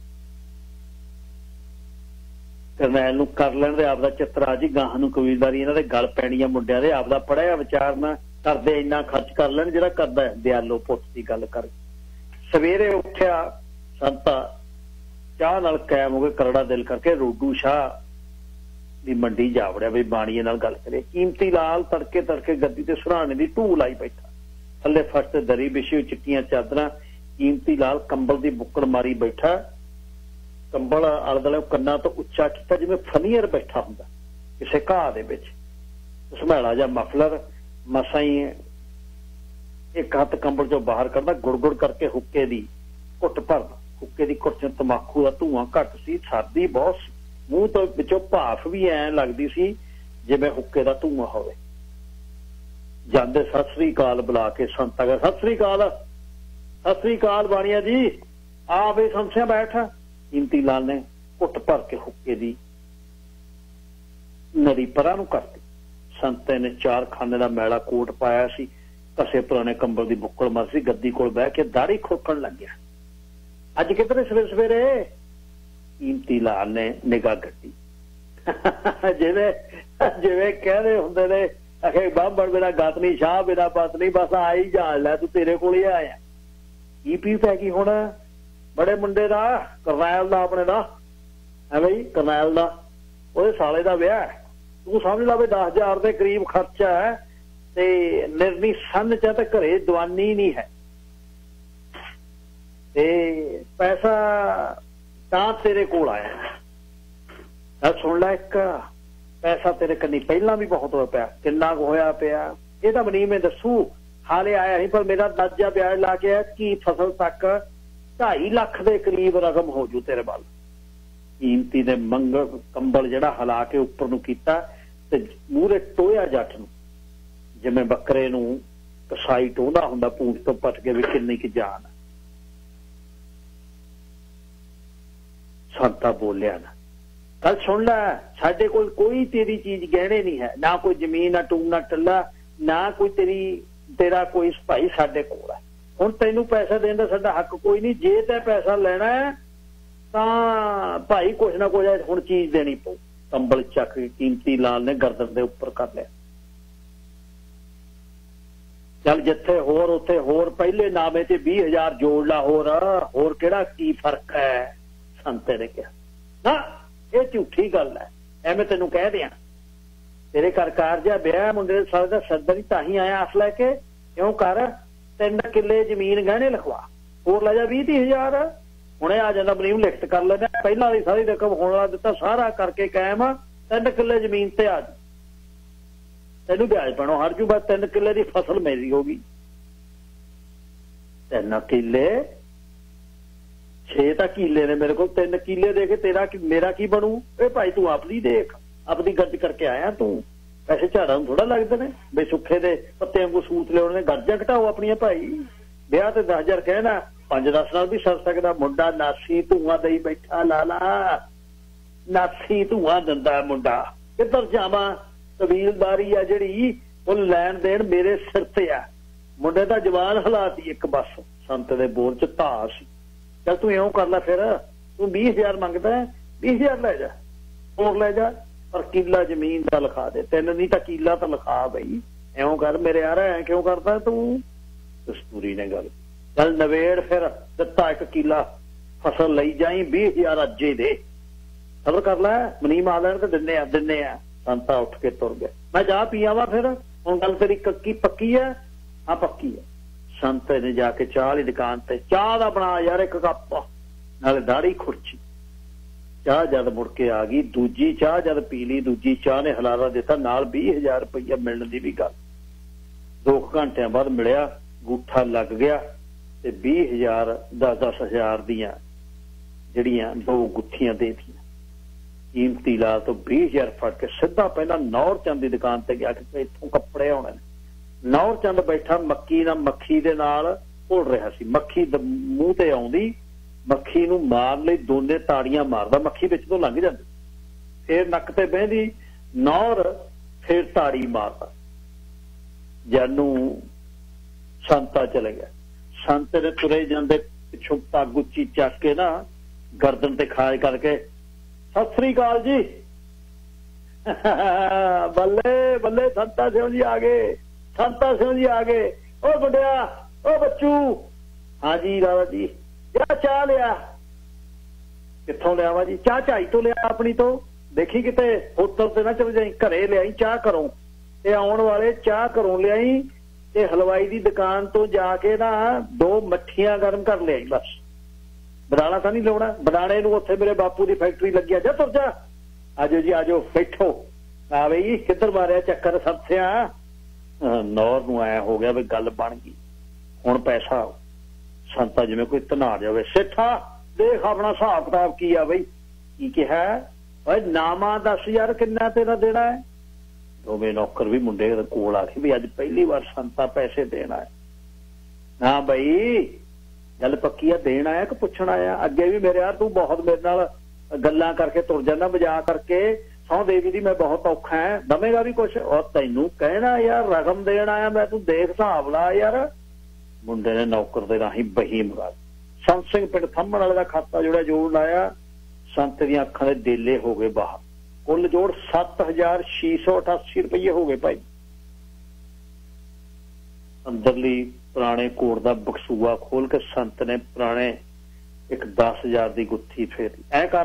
करनैल नूं कर लैण दे आपदा चित्तरा जी, गाह नूं कबीलदारी इन्हां दे गल पैणी आ मुंडिਆਂ दे। आपदा पढ़िया विचार ना करदे इन्ना खर्च कर लैण जिहड़ा करदा है। दयालो पुत दी गल कर। सवेरे उठिया संता चाह नाल कायम हो गए, करड़ा दिल करके रोडू शाह दी मंडी जा वड़िया भी बाणीए नाल गल करे। कीमती लाल तड़के तड़के गद्दी ते सुराने दी ढूह लाई बैठा। थल्ले फर्श ते दरी विछी, चिट्टियां चादरां। कीमती लाल कंबल दी बुक्कड़ मारी बैठा। कंबल आले दुआले कन्ना तो उच्चा किया जिवें फनीअर बैठा हुंदा किसे घाह दे विच। सुमैला जा मफलर मसां ही एक हत्थ कंबल चों बाहर करदा, गुड़ करके हुक्के दी घुट भरदा। हुक्के दी घुट च तंबाकू दा धुआं घट सी, सर्दी बहुत सी। मूँह तो विचों भाफ भी ऐ लगदी सी जिवें हुक्के दा धुआं होवे। जांदे सत श्री अकाल बुला के संत अगर सत श्री अकाल, सत श्री अकाल बाणिया जी, आ वे संसिया बैठ। कीमती लाल ने घुट भर के हुक्के दी नदी परां नूं करती। संत ने 4 खाने का मैला कोट पाया सी, कसे पुराने कंबल की बुक्कड़ मारी सी, गद्दी कोल बह के दाढ़ी खोकण लग गया। अज किधरे सवेरे सवेरे? कीमती लाल ने निगाह गड्डी। जिवें कहदे हुंदे ने आखे बांबड़ बिना गत नहीं, शाह बिना पत नहीं, बस आ ही जान लै, तू तेरे कोल ही आया। की पी पै गई हुण बड़े मुंडे दा, करनैल दा, अपने दा है बई, करनैल दा ओहदे साले दा विआह। तू समझ ला भी 10,000 के करीब खर्चा है ते निर्नी सन च ते घरे दवानी नहीं है ते पैसा तां तेरे कोल आया। सुन लै, एक पैसा तेरे कन्नी पहला भी बहुत होया पिया। किन्ना होया पिया ये तो मनीम में दसू। हाले आया नहीं पर मेरा दाजा ब्याज ला के की फसल तक 2.5 लाख के करीब रकम हो जू तेरे वाल। कीमती ने मंगल कंबल जड़ा हिला के उपर नूं कीता ते मूहरे टोया जट नूं जिवें बकरे नूं कसाई टोंदा हुंदा पूंछ तो पट के भी किन्नी की जान। संता बोलिया ना, कल सुन लै, साडे कोल कोई तेरी चीज गहने नहीं है, ना कोई जमीन, ना टूम, ना टल्ला, ना कोई तेरा कोई भाई साडे कोल है। हुण तैनूं पैसा देण दा साडा हक कोई नहीं। जे तैं पैसा लेना है तां भाई कुछ ना कुछ हुण चीज देनी पऊ। कंबल चक के कीमती लाल ने गर्दन दे उपर कर लिया। चल जिथे होर उत्थे होर, पहले नामे ते 20,000 जोड़ ला, होर किहड़ा की फर्क है? संते ने कहा ना, ये झूठी गल है, एवें तेनों कह दिया। तेरे घर कारज ब्याह मुंडे सारे का सरदा नहीं, ताही आया आस लैके। क्यों कर 3 किले जमीन गहने लिखवा, होर लै जा 20-30,000। हुणे आ जांदा बनीम लिखत कर लेना, पहला वाली सारी रकम होने वाला दिता सारा करके कायम 3 किले जमीन ते आ जा, तेनू ब्याज पैणों हर जू। बस 3 किले की फसल मेरी होगी। 3 किले 6 किले ने मेरे को, 3 किले दे के तेरा मेरा की बनू? ए भाई तू अपनी देख, अपनी गर्ज करके आया तू। पैसे झाड़ा थोड़ा लगते ने बे, सुखे दे पत्ते वांगू सूत लिया ने। गर्जा घटाओ अपनी भाई। ब्याह ते 10,000 कहना, 5-10 नाल भी सर सकदा। मुंडा नासी धुआं दई बैठा, लाला नासी धुआं दिंदा मुंडा। किधर जावां? कबीलदारी आ जिहड़ी वो लैण देण मेरे सिर ते आ। मुंडे दा जवान हलाती एक बस। संत दे बोल च धा सी। चल तू इउं कर लै, फिर तू 20,000 मंगदा है, 20,000 लै जा, होर लै जा, पर किला जमीन का लिखा दे। 3 नहीं तो किला तो लिखा बई। इउं कर मेरे यार, ऐ क्यों करदा तू? कस्तूरी ने गल चल नवेड़ फिर दिता 1 किला फसल लई जाई 20,000 अजे दे सबर कर लै मनी मार लैन तो दिने आ। संता उठ के तुर गया। मैं चाह पी आवा फिर हुण गल तेरी कक्की पक्की है? हाँ पक्की है। संत ने जाके चाह वाली दुकान ते चाह दा बना यार 1 कप नाले दाढ़ी खुरची। चाह जद मुड़ के आ गई दूजी चाह जद पी ली दूजी चाह ने हलारा दिता नाल 20,000 रुपया मिलने की भी गल। 2 घंटिया बाद मिलिया गूठा लग गया ते 20,000 10,000 दियां जड़ियां 2 गुत्थियां दे दियां। कीमती लाल तो 20,000 फड़ के सीधा पहला नौर चंद की दुकान ते गया कि इत्थों कपड़े आने। नौर चंद बैठा मक्की ना मक्खी दे नाल घुल रहा सी। मक्खी मूँह ते आउंदी मक्खी नूं मार लई दोने ताड़ियां मारदा मक्खी विच तो लंघ जांदी फिर नक ते बहिंदी नौर फिर ताड़ी मारदा। जानू संता चले गया। संत ने तुरे जांदे पिछों पग उच्ची चक के ना गर्दन ते खाए करके सत श्री अकाल जी बल्ले बल्ले संता सिंह जी आ गए संता सिंह जी आ गए। ओ बुढ़िया ओ बच्चू। हाँ जी राजा जी या चाह लिया? कित्थों लिया वा जी? चाह झाई तो लिया अपनी तो देखी किते होटल से ना चल जाई घरे लियाई चाह घरों ते आउण वाले चाह घरों लियाई ते हलवाई दी दुकान तो जाके ना 2 मट्ठियां गर्म कर लियाई बस। बनाना तो नहीं लाउणा बनाने नूं उत्थे मेरे बापू की फैक्टरी लगी जा तुर जा। आजो जी आजो बैठो आ बई किधर मारिया चक्कर सत्सिया। नौर नूं ऐ हो गया भी गल बन गई हुण पैसा संता जिवें कोई धना जावे। सेठा देख अपना हिसाब किताब की आ बई की कहा भाई नामा दस यार किन्ना तेरा देना है। दोवें नौकर भी मुंडे कोल आ गए भी अज पहली बार संता पैसे देना है। ना बई गल पक्की है देना है कि पुछना है? अगे भी मेरे यार तू बहुत मेरे नाल गल्लां करके तुर जाना मजाक करके सौ देवी दी मैं बहुत औखा है दमेगा भी कुछ और तैनू कहना यार रकम देना है मैं तू देख हिसाब ला यार। मुंडे ने नौकर दे राही बही मंगा संत सिंह पिंड थंमण वाले का खाता जोड़ा जोड़ लाया। संत दी अखां दे देले हो गए बाहर। कुल जोड़ 7,688 रुपये हो गए भाई। अंदरली पुराने कोट का बकसूआ खोल के संत ने पुराने एक 10,000 की गुत्थी फेरी। ऐ कर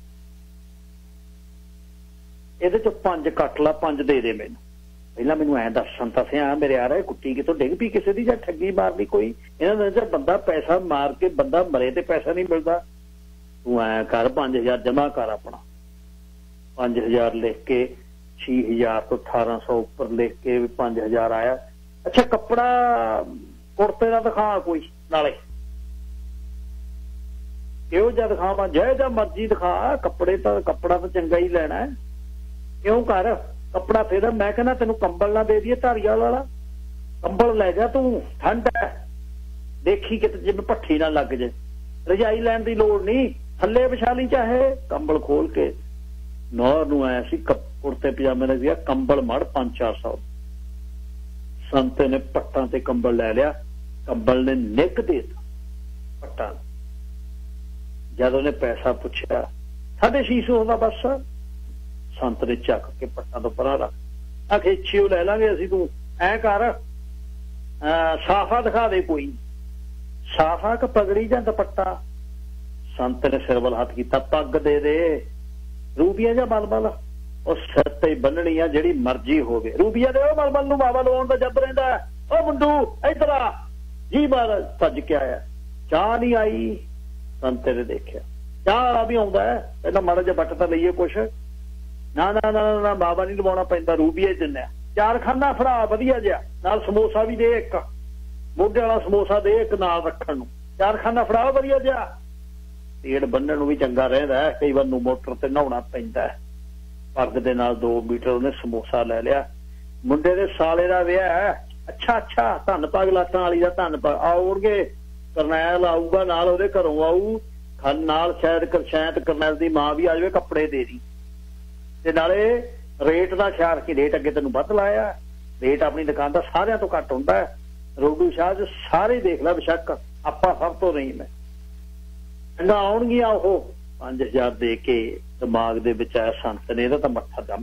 ਇਹਦੇ ਚੋਂ 5 ਕੱਟ ਲਾ 5 ਦੇ ਦੇ ਮੈਨੂੰ। ਪਹਿਲਾਂ ਮੈਨੂੰ ਐਂ ਦੱਸ ਸੰਤਾ ਸਿਆ ਮੇਰੇ ਆ ਰਿਹਾ ਕੁੱਟੀ ਕਿਤੋਂ ਡਿੱਗ ਪਈ ਕਿਸੇ ਦੀ ਜਾਂ ਠੱਗੀ ਮਾਰਨੀ ਕੋਈ? ਇਹਨਾਂ ਦਾ ਜੇ ਬੰਦਾ ਪੈਸਾ ਮਾਰ ਕੇ ਬੰਦਾ ਮਰੇ ਤੇ ਪੈਸਾ ਨਹੀਂ ਮਿਲਦਾ। ਤੂੰ ਐਂ ਕਰ 5,000 ਜਮਾ ਕਰ ਆਪਣਾ। 5,000 ਲਿਖ ਕੇ 6,000 ਤੋਂ 1,800 ਉੱਪਰ ਲਿਖ ਕੇ 5,000 ਆਇਆ। अच्छा कपड़ा कुर्ते का दिखा कोई नाले क्यों जा दिखावा जय जा मर्जी दिखा कपड़े तो कपड़ा तो चंगा ही लेना है। क्यों कर कपड़ा फिर मैं कहना तेन कंबल ना दे दिए धारीवाल वाला कंबल लै जा तू ठंड है देखी कि जिम्मे भट्ठी ना लग जाए। रजाई लैन की लोड़ नहीं थले विछा ली चाहे कंबल खोल के। नौर नूं आया सी कुर्ते पजामे ने दिया कंबल मड़ 500-400। संत ने पट्टां ते कंबल लै लिया। कंबल ने निक दे पट्टां। जद उन्हें पैसा पुछया 650 का बस। संत ने चक के पट्टां तो परां रख आखे छिओ लै लांगे असीं। तू ऐ कर साफा दिखा दे कोई साफा क पगड़ी जां दुपट्टा। संत ने सिर वाल हाथ कीता पग दे दे रूपिया जां मलमल और सिर ते बन्ननी आ जिहड़ी मर्जी होवे। रूपिया दे मलमल नूं बाबा लाउण दा जब रहिंदा ओ मुंडू इधर आ जी महाराज भज के आया। चाह नहीं आई। संत ने देखिया चाह वाला भी आउंदा है पहला माड़ा जिहा बट तां लईए कुछ ना ना ना ना बाबा नहीं लवाउणा पैंदा रूपिया दिंदा। 4 खाना फड़ा वधिया जिहा नाल समोसा भी दे एक मोढे वाला समोसा दे एक नाल रखण नूं 4 खाना फड़ा वधिया जिहा। पेड़ बन्नण नूं भी चंगा रहिंदा है कई वार नूं मोटर ते नहाउणा पैंदा है। पग दे नाल 2 मीटर उन्हें समोसा लै लिया। मुंडे दे साले दा विआह है। अच्छा अच्छा धन पग लाटां वाली दा धन पग आउणगे करनैल आऊगा नाल ओहदे घरों आऊ खन नाल शायद करनैल दी मां भी आ जावे कपड़े दे दी ते नाले रेट दा ख्याल कि रेट अगे तैनूं वध लाया। रेट अपनी दुकान दा सारियां तो घट हुंदा है। रोडू शाह च सारे देख लै बेशक आपां सब तो नहीं। मैं चंगा आउणगियां ओह 5,000 दे के दिमाग दे विच आया संत ने। इहदा तां मत्था जंब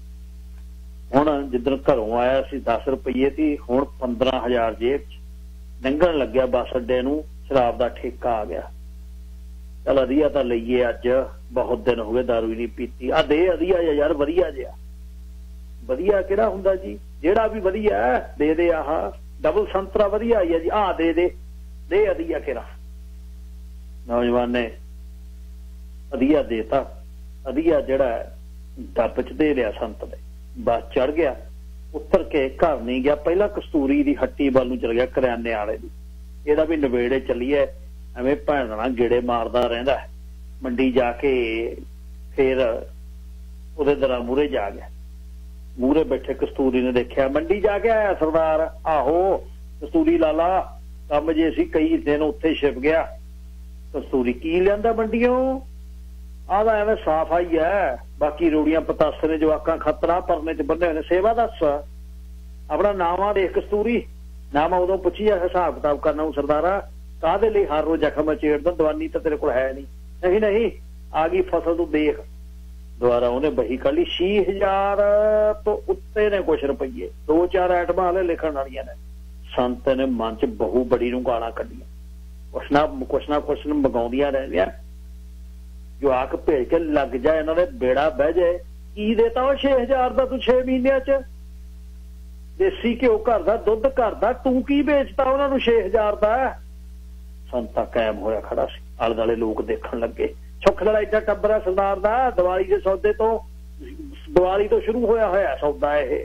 हुण जिद्दन घरों आया सी 10 रुपये थी हुण 15,000 जेब च लंघण लग्या बस अड्डे नूं शराब का ठेका आ गया। चल अधिया तो लईए, अज बहुत दिन हो गए दारू ही नहीं पीती। आ दे अधिया यार, वधिया जिहा। वधिया किहड़ा हुंदा जी? जिहड़ा भी वधिया दे दे। आह डबल संतरा वधिया आई है जी, आ दे दे दे अधिया किहड़ा। नौजवान ने अधिया देता। अधिया जिहड़ा डब च दे लिया संत ने। बस चढ़ गया, उतर के घर नहीं गया, पहला कस्तूरी दी हट्टी वाल नूं चल गया, करियाने वाले दी। ਇਹਦਾ भी नवेड़े चलीए, एवें भैणा गेड़े मारदा रहिंदा। मंडी जाके फिर ਉਹਦੇ दरा मूहरे जा गया। मूहरे बैठे कस्तूरी ने देखा, मंडी जाके आया सरदार। आहो कस्तूरी लाला, कम जे सी कई दिन उत्थे छिप गया। कस्तूरी की लियांदा मंडियों? आदा एवं साफ आई है, बाकी रोड़ियां पतासे ने जवाकां खतरा परने च बन्ने ने। सेवा दस अपना नामा देख कस्तूरी। नामा उदों पुछी जा, हिसाब किताब करना हूं सरदारा, काहदे लई हर रोज जख्म चेड़दा? दवानी तो तेरे को है नहीं। नहीं नहीं आ गई फसल, तू देख। दोबारा उन्हें बही कर ली। 6000 तो उत्ते ने कुछ रुपये, 2-4 आइटमां हाले लिखण वालियां ने। संत ने मन च बहु बड़ी नूं गालां कढियां, कुछ ना कुछ मंगाउंदियां रहिंदियां। जवाक भेज के लग जाए, इन्होंने बेड़ा बह जाए। की देता वो 6000 का तू 6 महीनों च? देसी घ्यो घर का, दुध घर का, तू की बेचता उन्होंने 6000 का? संता कायम होया खड़ा सी। आले दुआले लोग देखण लगे। सुख लड़ा एडा टब्बर है सरदार दा। दिवाली के सौदे तो, दिवाली तो शुरू होया होया सौदा। ये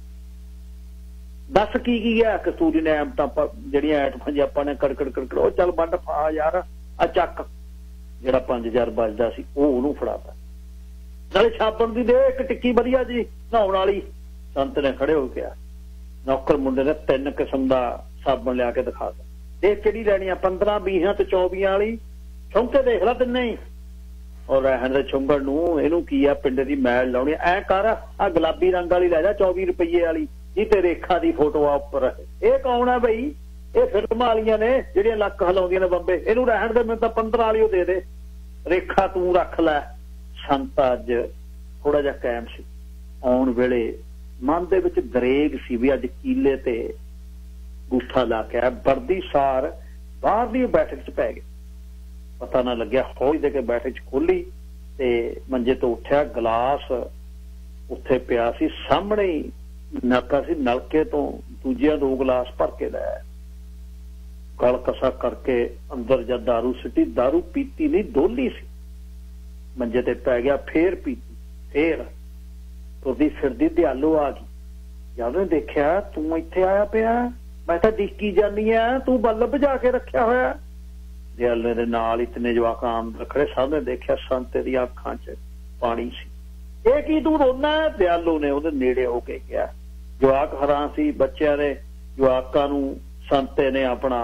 दस की है? कस्तूरी ने ऐमतां जिहड़ियां ऐटमां जी आपां ने कड़कड़ कड़कड़, ओ चल वंड फा यार, आ चक। ਜਿਹੜਾ 5000 बचदा सी ਉਹ ਉਹਨੂੰ ਫੜਾਤਾ। ਨਾਲੇ ਸਾਬਣ ਦੀ ਦੇ ਇੱਕ ਟਿੱਕੀ ਵਧੀਆ ਜੀ ਨਹਾਉਣ ਵਾਲੀ। ਸੰਤ ਨੇ ਖੜੇ ਹੋ ਗਿਆ। ਨੌਕਰ ਮੁੰਡੇ ਨੇ 3 ਕਿਸਮ ਦਾ ਸਾਬਣ ਲਿਆ ਕੇ ਦਿਖਾਤਾ। ਦੇਖ ਕਿਹੜੀ ਲੈਣੀ ਆ? 15, 20 ਤੇ 24 ਵਾਲੀ। ਛੁੰਕੇ ਦੇਖ ਲੈ ਤਿੰਨੇ ਹੀ। ਔਰ ਰਹਿਣ ਦੇ ਛੁੰਗਣ ਨੂੰ ਇਹਨੂੰ ਕੀ ਆ, ਪਿੰਡ ਦੀ ਮੈਲ ਲਾਉਣੀ। ਐ ਕਰ ਆ ਗੁਲਾਬੀ ਰੰਗ ਵਾਲੀ ਲੈ ਜਾ 24 ਰੁਪਏ ਵਾਲੀ, ਜੀ ਤੇ ਰੇਖਾ ਦੀ ਫੋਟੋ ਆ ਉੱਪਰ। ਇਹ ਕੌਣ ਆ ਬਈ? ਇਹ ਫਿਲਮਾਂ ਵਾਲੀਆਂ ਨੇ ਜਿਹੜੀਆਂ ਲੱਕ ਹਿਲਾਉਂਦੀਆਂ ਨੇ ਬੰਬੇ। ਇਹਨੂੰ ਰਹਿਣ ਦੇ, ਮੈਨੂੰ ਤਾਂ 15 ਵਾਲੀ ਉਹ ਦੇ ਦੇ। रेखा तू रख लै। संत अज थोड़ा जा कायम सी। आउण वेले मन दे विच दरेग सी भी अज कीले ते गूठा ला के आया। बरदी सार बाहरली बैठक च पै गए। पता ना लग्या, हौली दे के बैठक च खोली ते मंजे तो उठिया। गिलास उत्थे पिया सी, सामने ही नलका सी, नलके तो दूजिया 2 गिलास भर के लाया। गल कसा करके अंदर जब दारू सिटी, दारू पीती नहीं डोली सी। मंजे ते पै गया, फिर पीती, फिर तुरदी फिरदी दयालू आ गई। यार ने देखा तू इत्थे आया पिया, मैं तो डिक्की जानी है, तू बल्ब बुझा के रखा होया। दयाले दे नाल इतने जवाक आम रखड़े, सब ने देखा संत दी अखां च पानी सी। ये की तू रोना है? दयालू ने उहदे नेड़े होके कहा। जवाक हैरान सी। बच्चों ने जवाकां नूं संते ने अपना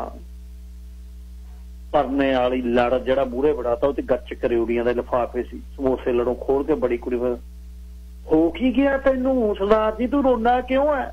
परने वाली लड़ जड़ा मूहरे बढ़ाता, वो गच करेड़ियां दे लिफाफे सी, समोसे लड़ों खोल के बड़ी कुड़ी हो की गया तैनू सरदार जी, तू रोना क्यों है?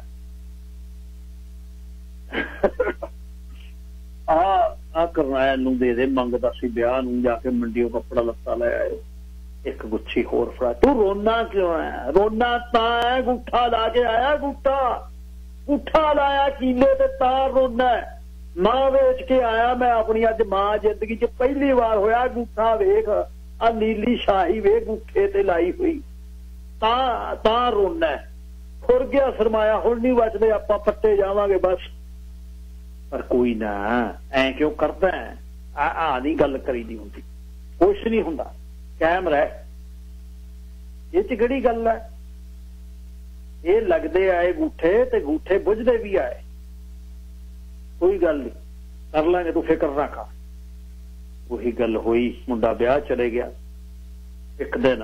आ करनाया नू दे दे, मंगदा सी ब्याह नू, जाके मंडियों कपड़ा लत्ता ले आए, एक गुच्छी होर फड़ा। तू रोना क्यों है? रोना तां है, गुठा ला के आया। गुठा लाया कीले ते तां रोना है। मां वेच के आया मैं अपनी, अज मां जिंदगी च पहली बार होया। गुठा वेख, आ नीली शाही वे गुठे ते लाई हुई, तां रोना है। खुर गया सरमाया, हुण नहीं बचदे, आपां पट्टे जावांगे बस। पर कोई ना, ऐ क्यों करदा है? आ नहीं गल करी दी हुंदी, कुछ नहीं हुंदा, कायम रह। ये च किहड़ी गल है? ये लगदे आए गूठे ते गूठे बुझदे भी आए। कोई गल नहीं, कर लांगे, तू फिक्र ना कर। वही गल हुई, मुंडा ब्याह चले गया। एक दिन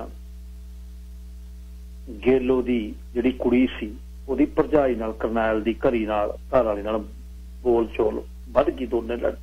गेलो दी जिहड़ी कुड़ी सी, ओदी भरजाई नाल करनैल दी घरी नाल घर वाली नाल बोल चोल वध गई। दोने लड़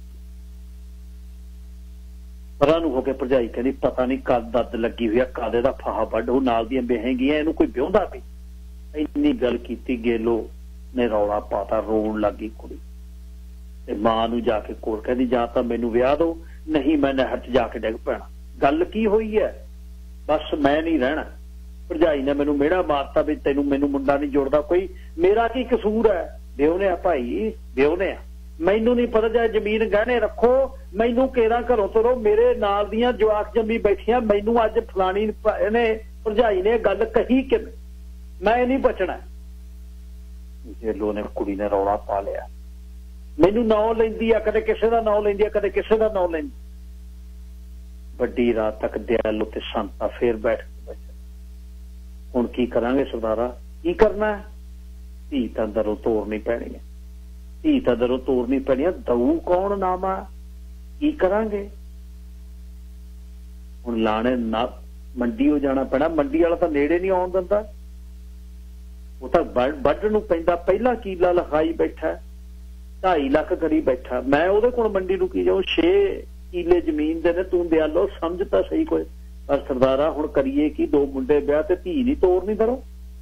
परां नूं हो के भरजाई कहंदी, पता नहीं कद दद लगी हुई है, कादे दा फाहा वड्ड, हो नाल दियां बेहेंगियां, इहनूं कोई ब्याहुंदा पई। इन्नी गल कीती, गेलो ने रौला पाता, रोण लगी कुड़ी। ते मां नूं जाके कोल कहंदी, जां तां मैनूं विआह दो, नहीं मैं नहर च जाके डिग पैणा। गल की होई है? बस मैं नहीं रहना। भरजाई ने मैनूं मेड़ा मारता भी तैनूं मैनूं मुंडा नहीं जुड़दा कोई, मेरा की कसूर है? ब्याहुने आ भाई, ब्याहुने आ, मैनू नहीं पता, चाहे जमीन गहने रखो, मैनू केरा घरों तुरो, मेरे नाल दियां जवाक जम्मी बैठियां, मैनू अज फलानी ने भरजाई ने गल कही कि मैं नहीं बचना। जेलो ने कुड़ी ने रौला पा लिया, मैनू नौ लैंदी आ, कदे किसे दा नौ लैंदी आ, कदे किसे दा नौ लैंदी। वड्डी रात तक दयालु ते संता फिर बैठ के बैठे। हुण की करांगे सरदारा, की करना है? धी तां दरों तोड़नी पैनी है, धी तां दरों तोड़नी पैनी है, दऊ कौन नामा, की करांगे? हुण लाणे ना मंडी हो जाना पैना, मंडी वाला तां नेड़े नहीं आउण दिंदा, वो तां वढण नूं पैंदा, पहला कीला लिखाई बैठा, 2.5 लाख करी बैठा, मैं ਉਹਦੇ ਕੋਲ ਮੰਡੀ ਨੂੰ ਕੀ ਜਾऊं, 6 ਕਿੱਲੇ ਜ਼ਮੀਨ ਦੇ ਨੇ, ਤੂੰ ਦਿਆਲੋ ਸਮਝ ਤਾਂ ਸਹੀ ਕੋਈ। ਪਰ ਸਰਦਾਰਾ ਹੁਣ ਕਰੀਏ ਕੀ, 2 ਮੁੰਡੇ ਵਿਆਹ ਤੇ ਧੀ ਨਹੀਂ ਤੋਰਨੀ ਦਰੋ।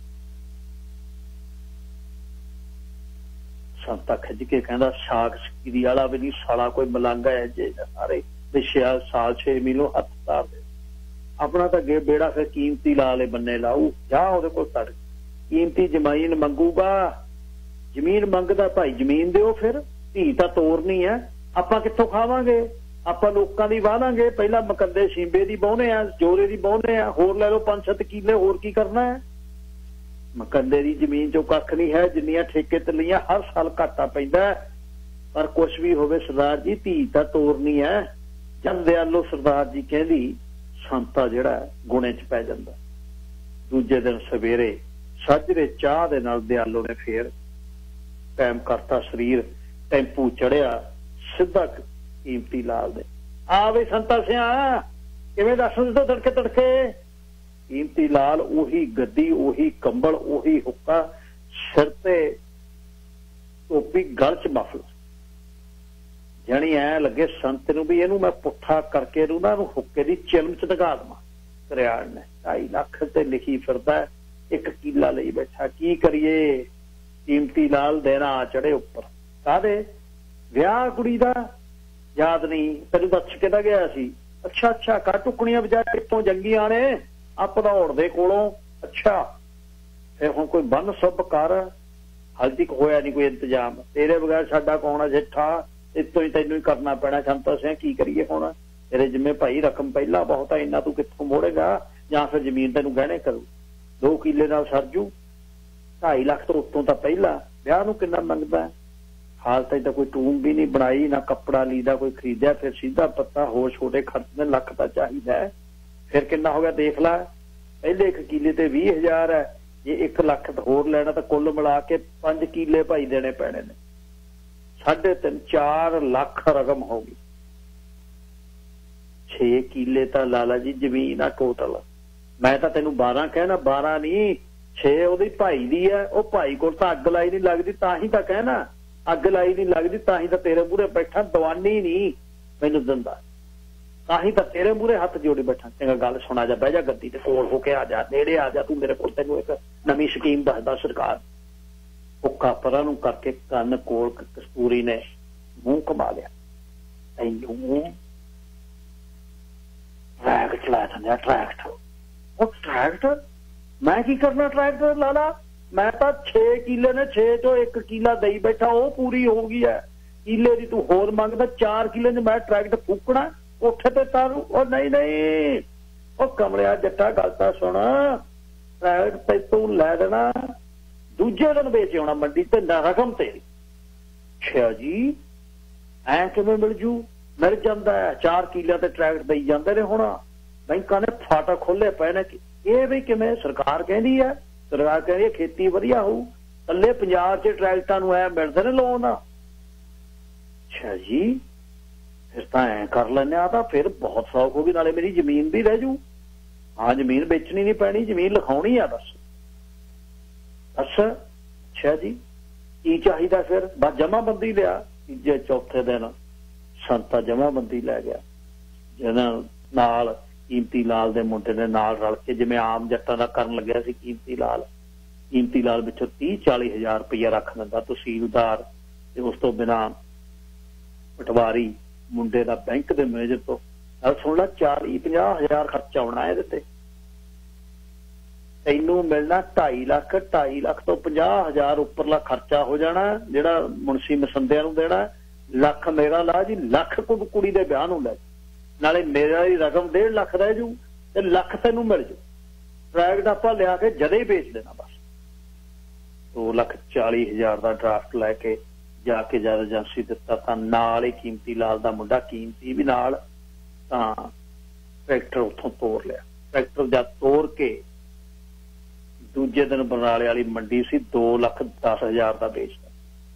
ਸੰਤਾ ਖਿੱਚ ਕੇ ਕਹਿੰਦਾ ਸ਼ਾਕ ਸ਼ਕੀਰੀ ਵਾਲਾ ਵੀ ਨਹੀਂ ਸਾਲਾ ਕੋਈ ਮਲੰਗਾ ਹੈ ਜੇ ਸਾਰੇ ਵਿਸ਼ਿਆ ਸਾਲ 6 ਮਹੀਨੋਂ ਹੱਥ ਤਾਰ ਦੇ ਆਪਣਾ ਤਾਂ ਗੇ ਬੇੜਾ ਫਿਰ ਕੀਮਤੀ ਲਾ ਲੈ ਬੰਨੇ ਲਾਊ, ਜਾ ਉਹਦੇ ਕੋਲ ਤੜ ਕੀਮਤੀ ਜ਼ਮੀਨ ਮੰਗੂਗਾ, ਜ਼ਮੀਨ ਮੰਗਦਾ ਭਾਈ ਜ਼ਮੀਨ ਦਿਓ, ਫਿਰ ਧੀ ਤਾਂ ਤੋਰਨੀ ਹੈ, ਆਪਾਂ ਕਿੱਥੋਂ ਖਾਵਾਂਗੇ? ਆਪਾਂ ਲੋਕਾਂ ਦੀ ਵਾਹ ਲਾਂਗੇ, ਪਹਿਲਾਂ ਮਕੰਦੇ ਸ਼ੀਂਬੇ ਦੀ ਬਾਹੁਨੇ ਆ, ਜੋਰੇ ਦੀ ਬਾਹੁਨੇ ਆ, ਹੋਰ ਲੈ ਲਓ 5-7 ਕਿੱਲੇ, ਹੋਰ ਕੀ ਕਰਨਾ ਹੈ? ਮਕੰਦੇ ਦੀ ਜ਼ਮੀਨ ਚੋਂ ਕੱਖ ਨਹੀਂ ਹੈ, ਜਿੰਨੀਆਂ ਠੇਕੇ ਤੇ ਲਈਆਂ ਹਰ ਸਾਲ ਘਾਟਾ ਪੈਂਦਾ, ਪਰ ਕੁਛ ਵੀ ਹੋਵੇ ਸਰਦਾਰ ਜੀ ਧੀ ਤਾਂ ਤੋਰਨੀ ਹੈ। ਜਦ ਦਿਆਲੋ ਸਰਦਾਰ ਜੀ ਕਹਿੰਦੀ ਸੰਤਾ ਜਿਹੜਾ ਗੁਣੇ ਚ ਪੈ ਜਾਂਦਾ। ਦੂਜੇ ਦਿਨ ਸਵੇਰੇ ਸਾਜਰੇ ਚਾਹ ਦੇ ਨਾਲ ਦਿਆਲੋ ਨੇ ਫੇਰ ਟਾਈਮ ਕਰਤਾ, ਸਰੀਰ ਟੈਂਪੂ ਚੜਿਆ ਸਿੱਧਾ ਕੀਮਤੀ ਲਾਲ ਦੇ। ਆ ਵੀ ਸੰਤਾ ਸਿਆ ਕਿਵੇਂ ਦੱਸ ਦਿਓ ਤੜਕੇ ਤੜਕੇ। ਕੀਮਤੀ ਲਾਲ ਉਹੀ ਗੱਦੀ, ਉਹੀ ਕੰਬਲ, ਉਹੀ ਹੁੱਕਾ, ਸਿਰ ਤੇ ਟੋਪੀ, ਗਲ ਚ ਮਫਲਰ, ਜਾਣੀ ਐ ਲੱਗੇ ਸੰਤ ਨੂੰ ਵੀ ਇਹਨੂੰ ਮੈਂ ਪੁੱਠਾ ਕਰਕੇ ਇਹਨੂੰ ਨਾ ਹੁੱਕੇ ਦੀ ਚਿਲਮ ਚ ਦਿਖਾ ਦੇਵਾਂ। ਕਰਿਆੜ ਨੇ 2.5 ਲੱਖ ਤੇ ਲਿਖੀ ਫਿਰਦਾ, 1 ਕਿੱਲਾ ਲਈ ਬੈਠਾ, ਕੀ ਕਰੀਏ? ਕੀਮਤੀ ਲਾਲ ਦੇਣਾ ਆ ਚੜੇ ਉੱਪਰ। ਕਾਹਦੇ? ਵਿਆਹ ਕੁੜੀ ਦਾ ਯਾਦ ਨਹੀਂ ਤੈਨੂੰ ਦੱਸ ਕਿਹਦਾ ਗਿਆ ਸੀ? ਅੱਛਾ ਅੱਛਾ, ਕਾ ਟੁਕਣੀਆਂ ਵਜਾ ਕਿੱਥੋਂ ਜੰਗੀਆਂ ਨੇ ਆ ਭਦੌੜ ਦੇ ਕੋਲੋਂ। ਅੱਛਾ ਫਿਰ ਹੁਣ ਕੋਈ ਬੰਨ ਸੁੱਭ ਕਰ, ਹਾਲੇ ਤੱਕ ਹੋਇਆ ਨਹੀਂ ਕੋਈ ਇੰਤਜ਼ਾਮ, ਤੇਰੇ ਬਗੈਰ ਸਾਡਾ ਕੌਣ ਆ ਜੇਠਾ, ਇਤੋਂ ਹੀ ਤੈਨੂੰ ਹੀ ਕਰਨਾ ਪੈਣਾ। ਸੰਤਾ ਸਿੰਘ ਕੀ ਕਰੀਏ ਹੁਣ, ਤੇਰੇ ਜਿੰਮੇ ਭਾਈ ਰਕਮ ਪਹਿਲਾਂ ਬਹੁਤ ਆ, ਇੰਨਾ ਤੂੰ ਕਿੱਥੋਂ ਮੋੜੇਗਾ, ਜਾਂ ਫਿਰ ਜ਼ਮੀਨ ਤੈਨੂੰ ਗਹਿਣੇ ਕਰੂ, 2 ਕਿੱਲੇ ਨਾਲ ਸਰਜੂ, 2.5 ਲੱਖ ਤੋਂ ਉੱਤੋਂ ਤਾਂ ਪਹਿਲਾਂ, ਵਿਆਹ ਨੂੰ ਕਿੰਨਾ ਮੰਗਦਾ? ਹਾਲ ਤਾਂ ਕੋਈ ਟੂਮ ਵੀ ਨਹੀਂ ਬਣਾਈ, ਨਾ ਕੱਪੜਾ ਲੀਦਾ ਕੋਈ ਖਰੀਦਿਆ, ਫਿਰ ਸਿੱਧਾ ਪੱਤਾ ਹੋਰ ਛੋਟੇ ਖਰਚ ਦੇ ਲੱਖ ਤਾਂ ਚਾਹੀਦਾ। ਫਿਰ ਕਿੰਨਾ ਹੋ ਗਿਆ ਦੇਖ ਲੈ, ਪਹਿਲੇ 1 ਕਿੱਲੇ ਤੇ 20,000 ਹੈ, ਜੇ 1 ਲੱਖ ਹੋਰ ਲੈਣਾ ਤਾਂ ਕੁੱਲ ਮਿਲਾ ਕੇ 5 ਕਿੱਲੇ ਭਾਈ ਦੇਣੇ ਪੈਣੇ ਨੇ, 3.5-4 ਲੱਖ ਰਕਮ ਹੋ ਗਈ। 6 ਕਿੱਲੇ ਤਾਂ ਲਾਲਾ ਜੀ ਜ਼ਮੀਨ ਆ ਟੋਟਲ, ਮੈਂ ਤਾਂ ਤੈਨੂੰ 12 ਕਹਿਣਾ, 12 ਨਹੀਂ 6 ਉਹਦੀ ਭਾਈ ਦੀ ਹੈ। ਉਹ ਭਾਈ ਕੋਲ ਤਾਂ ਅੱਗ ਲਾਈ ਨਹੀਂ ਲੱਗਦੀ, ਤਾਂ ਹੀ ਤਾਂ ਕਹਿਣਾ ਅੱਗ ਲਾਈ ਨਹੀਂ ਲੱਗਦੀ, ਤਾਂ ਹੀ ਤਾਂ ਤੇਰੇ ਮੂਹਰੇ ਬੈਠਾ, ਦਵਾਨੀ ਨਹੀਂ ਮੈਨੂੰ ਦਿੰਦਾ, ਤਾਂ ਹੀ ਤਾਂ ਤੇਰੇ ਮੂਹਰੇ ਹੱਥ ਜੋੜੇ ਬੈਠਾ। ਚੰਗਾ ਗੱਲ ਸੁਣਾ, ਜਾ ਬਹਿ ਜਾ ਗੱਦੀ ਤੇ ਕੋਲ ਹੋ ਕੇ ਆ ਜਾ, ਨੇੜੇ ਆ ਜਾ ਤੂੰ ਮੇਰੇ ਕੋਲ, ਤੈਨੂੰ ਇੱਕ ਨਵੀਂ ਸਕੀਮ ਦੱਸਦਾ ਸਰਕਾਰ। ਹੁੱਕਾ ਪਰਾਂ ਨੂੰ ਕਰਕੇ ਕੰਨ ਕੋਲ ਕਸਤੂਰੀ ਨੇ ਮੂੰਹ ਘੁਮਾ ਲਿਆ, ਤੈਨੂੰ ਟਰੈਕ ਚਲਾ ਦਿੰਦਾ। ਟਰੈਕਟਰ? ਉਹ ਟਰੈਕਟਰ ਮੈਂ ਕੀ ਕਰਨਾ ਟਰੈਕਟਰ ਲਾਲਾ, ਮੈਂ ਤਾਂ 6 ਕਿੱਲੇ ਨੇ, 6 ਚੋਂ 1 ਕਿੱਲਾ ਦਈ ਬੈਠਾ, ਉਹ ਪੂਰੀ ਹੋ ਗਈ ਹੈ। ਕਿੱਲੇ ਦੀ ਤੂੰ ਹੋਰ ਮੰਗਦਾ, 4 ਕਿੱਲੇ ਚ ਮੈਂ ਟਰੈਕਟਰ ਫੂਕਣਾ ਉੱਥੇ ਤੇ ਤਾਰੂ। ਉਹ ਨਹੀਂ ਨਹੀਂ, ਉਹ ਕਮਲਿਆ ਜੱਟਾ ਗੱਲ ਤਾਂ ਸੁਣ, ਟਰੈਕਟਰ ਤੂੰ ਲੈ ਦੇਣਾ, ਦੂਜੇ ਦਿਨ ਵੇਚ ਆਉਣਾ ਮੰਡੀ ਤੇ, ਨਾ ਰਕਮ ਤੇਰੀ। ਅੱਛਾ ਜੀ, ਐ ਕਿਵੇਂ ਮਿਲ ਜੂ? ਮਿਲ ਜਾਂਦਾ ਹੈ, 4 ਕਿੱਲਿਆਂ ਤੇ ਟਰੈਕਟਰ ਦਈ ਜਾਂਦੇ ਨੇ। ਹੁਣ ਬੈਂਕਾਂ ਨੇ ਫਾਟਾ ਖੋਲੇ ਪਏ ਨੇ, ਇਹ ਵੀ ਕਿਵੇਂ? ਸਰਕਾਰ ਕਹਿੰਦੀ ਹੈ, ਸਰਕਾਰ ਕਹਿੰਦੀ ਹੈ ਖੇਤੀ ਵਧੀਆ ਹੋਊ, ਇਕੱਲੇ ਪੰਜਾਬ 'ਚ ਟਰੈਕਟਰਾਂ ਨੂੰ ਐ ਮਿਲਦੇ ਨੇ ਲੋਨ। ਅੱਛਾ ਜੀ, ਫਿਰ ਤਾਂ ਐ ਕਰ ਲੈਂਦੇ ਆ, ਤਾਂ ਫਿਰ ਬਹੁਤ ਸੌਖ ਹੋ ਗਈ, ਨਾਲੇ ਮੇਰੀ ਜ਼ਮੀਨ ਵੀ ਰਹਿ ਜੂ। ਹਾਂ ਜ਼ਮੀਨ ਵੇਚਣੀ ਨਹੀਂ ਪੈਣੀ, ਜ਼ਮੀਨ ਲਿਖਾਉਣੀ ਆ ਬਸ। ਅੱਛਾ ਜੀ, ਕੀ ਚਾਹੀਦਾ ਫਿਰ? ਬਸ ਜਮਾਬੰਦੀ ਲਿਆ। ਤੀਜੇ ਚੌਥੇ ਦਿਨ ਸੰਤਾ ਜਮਾਬੰਦੀ ਲੈ ਗਿਆ, ਜਿਹਨਾਂ ਨਾਲ ਕੀਮਤੀ ਲਾਲ ਦੇ ਮੁੰਡੇ ਨੇ ਨਾਲ ਰਲ ਕੇ, ਜਿਵੇਂ ਆਮ ਜੱਟਾਂ ਦਾ ਕਰਨ ਲੱਗਿਆ ਸੀ ਕੀਮਤੀ ਲਾਲ ਵਿੱਚੋਂ 30-40 ਹਜ਼ਾਰ ਰੁਪਇਆ ਰੱਖ ਦਿੰਦਾ ਤਹਿਸੀਲਦਾਰ, ਤੇ ਉਸ ਤੋਂ ਬਿਨਾਂ ਪਟਵਾਰੀ ਮੁੰਡੇ ਦਾ ਬੈਂਕ ਦੇ ਮੈਨੇਜਰ ਤੋਂ। ਸੁਣ ਲਾ, 40-50 ਹਜ਼ਾਰ ਖਰਚਾ ਆਉਣਾ ਇਹਦੇ ਤੇ, ਤੈਨੂੰ ਮਿਲਣਾ 2.5 ਲੱਖ। 2.5 ਲੱਖ ਤੋਂ 50 ਹਜ਼ਾਰ ਉੱਪਰਲਾ ਖਰਚਾ ਹੋ ਜਾਣਾ, ਜਿਹੜਾ ਮੁਨਸੀ ਮਸੰਦਿਆਂ ਨੂੰ ਦੇਣਾ, ਲੱਖ ਮੇਰਾ ਲਾ ਜੀ, ਲੱਖ ਕੁੜੀ ਦੇ ਵਿਆਹ ਨੂੰ ਲੈ नाले मेरा ही रकम 1.5 लाख रह जू ते लख तेनू मिल जू। ट्रैक्ट आपां लिया के जदे ही बेच देना बस। 2,40,000 का ड्राफ्ट लैके जाके जद एजेंसी दिता तां नाल ही कीमती लाल दा मुंडा कीमती भी नाल तां ट्रैक्टर उत्थों तोड़ लिया। ट्रैक्टर जद तोड़ के दूजे दिन बरनाले वाली मंडी सी 2,10,000 का बेचता।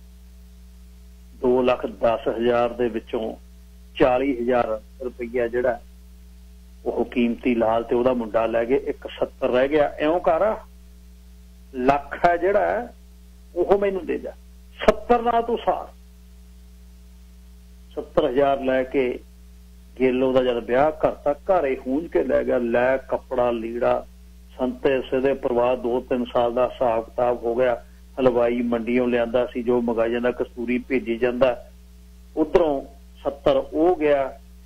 2,10,000 दे विचों 40,000 रुपया जिहड़ा वो कीमती लाल ते ओहदा मुंडा लै गए, 170 रह गया। इउं कर लख है जिहड़ा वो मैनू दे जा, 70 ना तू सार 70,000 लैके गेलो दा जद ब्याह करता घरे हूंज के लै गया। लै कपड़ा लीड़ा संते सिदे परवाह 2-3 साल का हिसाब किताब हो गया। हलवाई मंडियों लियांदा सी जो मंगाई जांदा, कस्तूरी भेजी जांदा, उधरों 70 हो गया।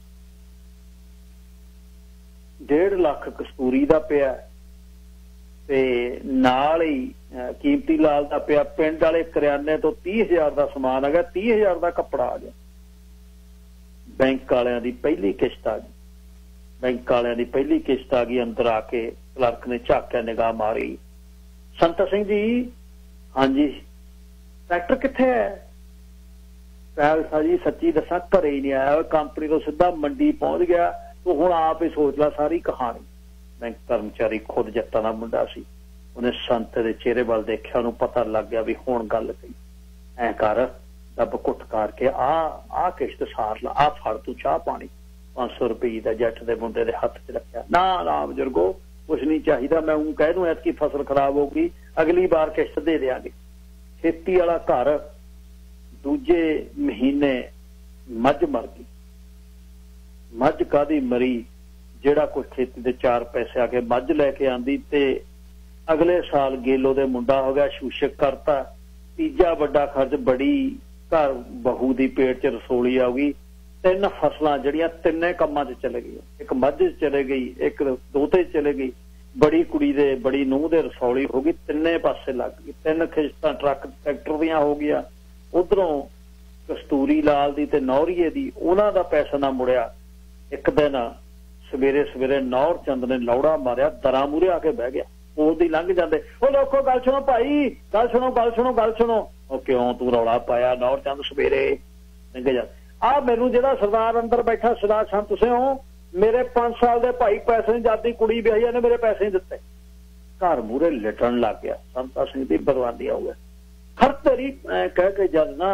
1.5 लाख कस्तूरी का पिया ते नाल ही कीमती लाल का पिया। पिंड वाले करियाने तो 30,000 का समान आ गया, 30,000 का कपड़ा आ गया। बैंक वालियां दी पहली किश्त आ गई, बैंक वालियां दी पहली किश्त आ गई। अंदर आके क्लर्क ने झाकिया, निगाह मारी, संत सिंह जी हाँ जी ट्रैक्टर कित्थे है? पैसा जी सच्ची दसा घरे ही नहीं आया, कंपनी तो सीधा मंडी पहुंच गया। तो हुण आप ही सोच ला सारी कहानी। बैंक कर्मचारी खुद जट्टां दा मुंडा सी, उन्हें संत दे चेहरे वाल देखिया, उन्हें पता लग गया भी हुण गल कही। ऐ कर दब घुट करके आ किश्त सार ला, आ फड़ तू चाह पानी। 500 रुपये का जट दे मुंडे दे हथ च रखा। ना बजुर्गो कुछ नहीं चाहिए, मैं ऊँ कह दूं ऐतकी फसल खराब होगी, अगली बार किश्त दे देंगे। खेती वाला घर दूजे महीने मझ मर गई। मझ कादी मरी? जेड़ा कोई खेती दे 4 पैसे आके मझ लैके आंदी ते अगले साल गेलो दे मुंडा हो गया, शूशक करता। तीजा बड़ा खर्च बड़ी घर बहू दी पेट च रसोली आ गई। 3 फसलां जड़ियां 3 कामां च चले गई, एक मझ चले गई, एक दोते चले गई, बड़ी कुड़ी दे बड़ी नूह दे रसौली हो गई, 3 पासे लग गई। 3 किश्तां ट्रक ट्रैक्टर दियां हो गई। उधरों कस्तूरी लाल दी ते नौरीए दी उन्हां दा पैसा ना मुड़िया। एक दिन सवेरे सवेरे नौर चंद ने लौड़ा मारिया, दरा मूरे आके बह गया। ओदी लंघ जाते, ओ लोको गल सुनो भाई, गल सुनो गल सुनो गल सुनो। ओ क्यों तू रौला पाया? नौर चंद सवेरे लंघे जा। आ मैनू जेड़ा सरदार अंदर बैठा सरदार संत सिंह हो, मेरे 5 साल दे भाई पैसे नहीं जाती, कुड़ी ब्याही ने मेरे पैसे नहीं दिते। घर मूरे लिटन लग गया। संता सिंह दी बर्बादी हो गया। हर तेरी कह के जद ना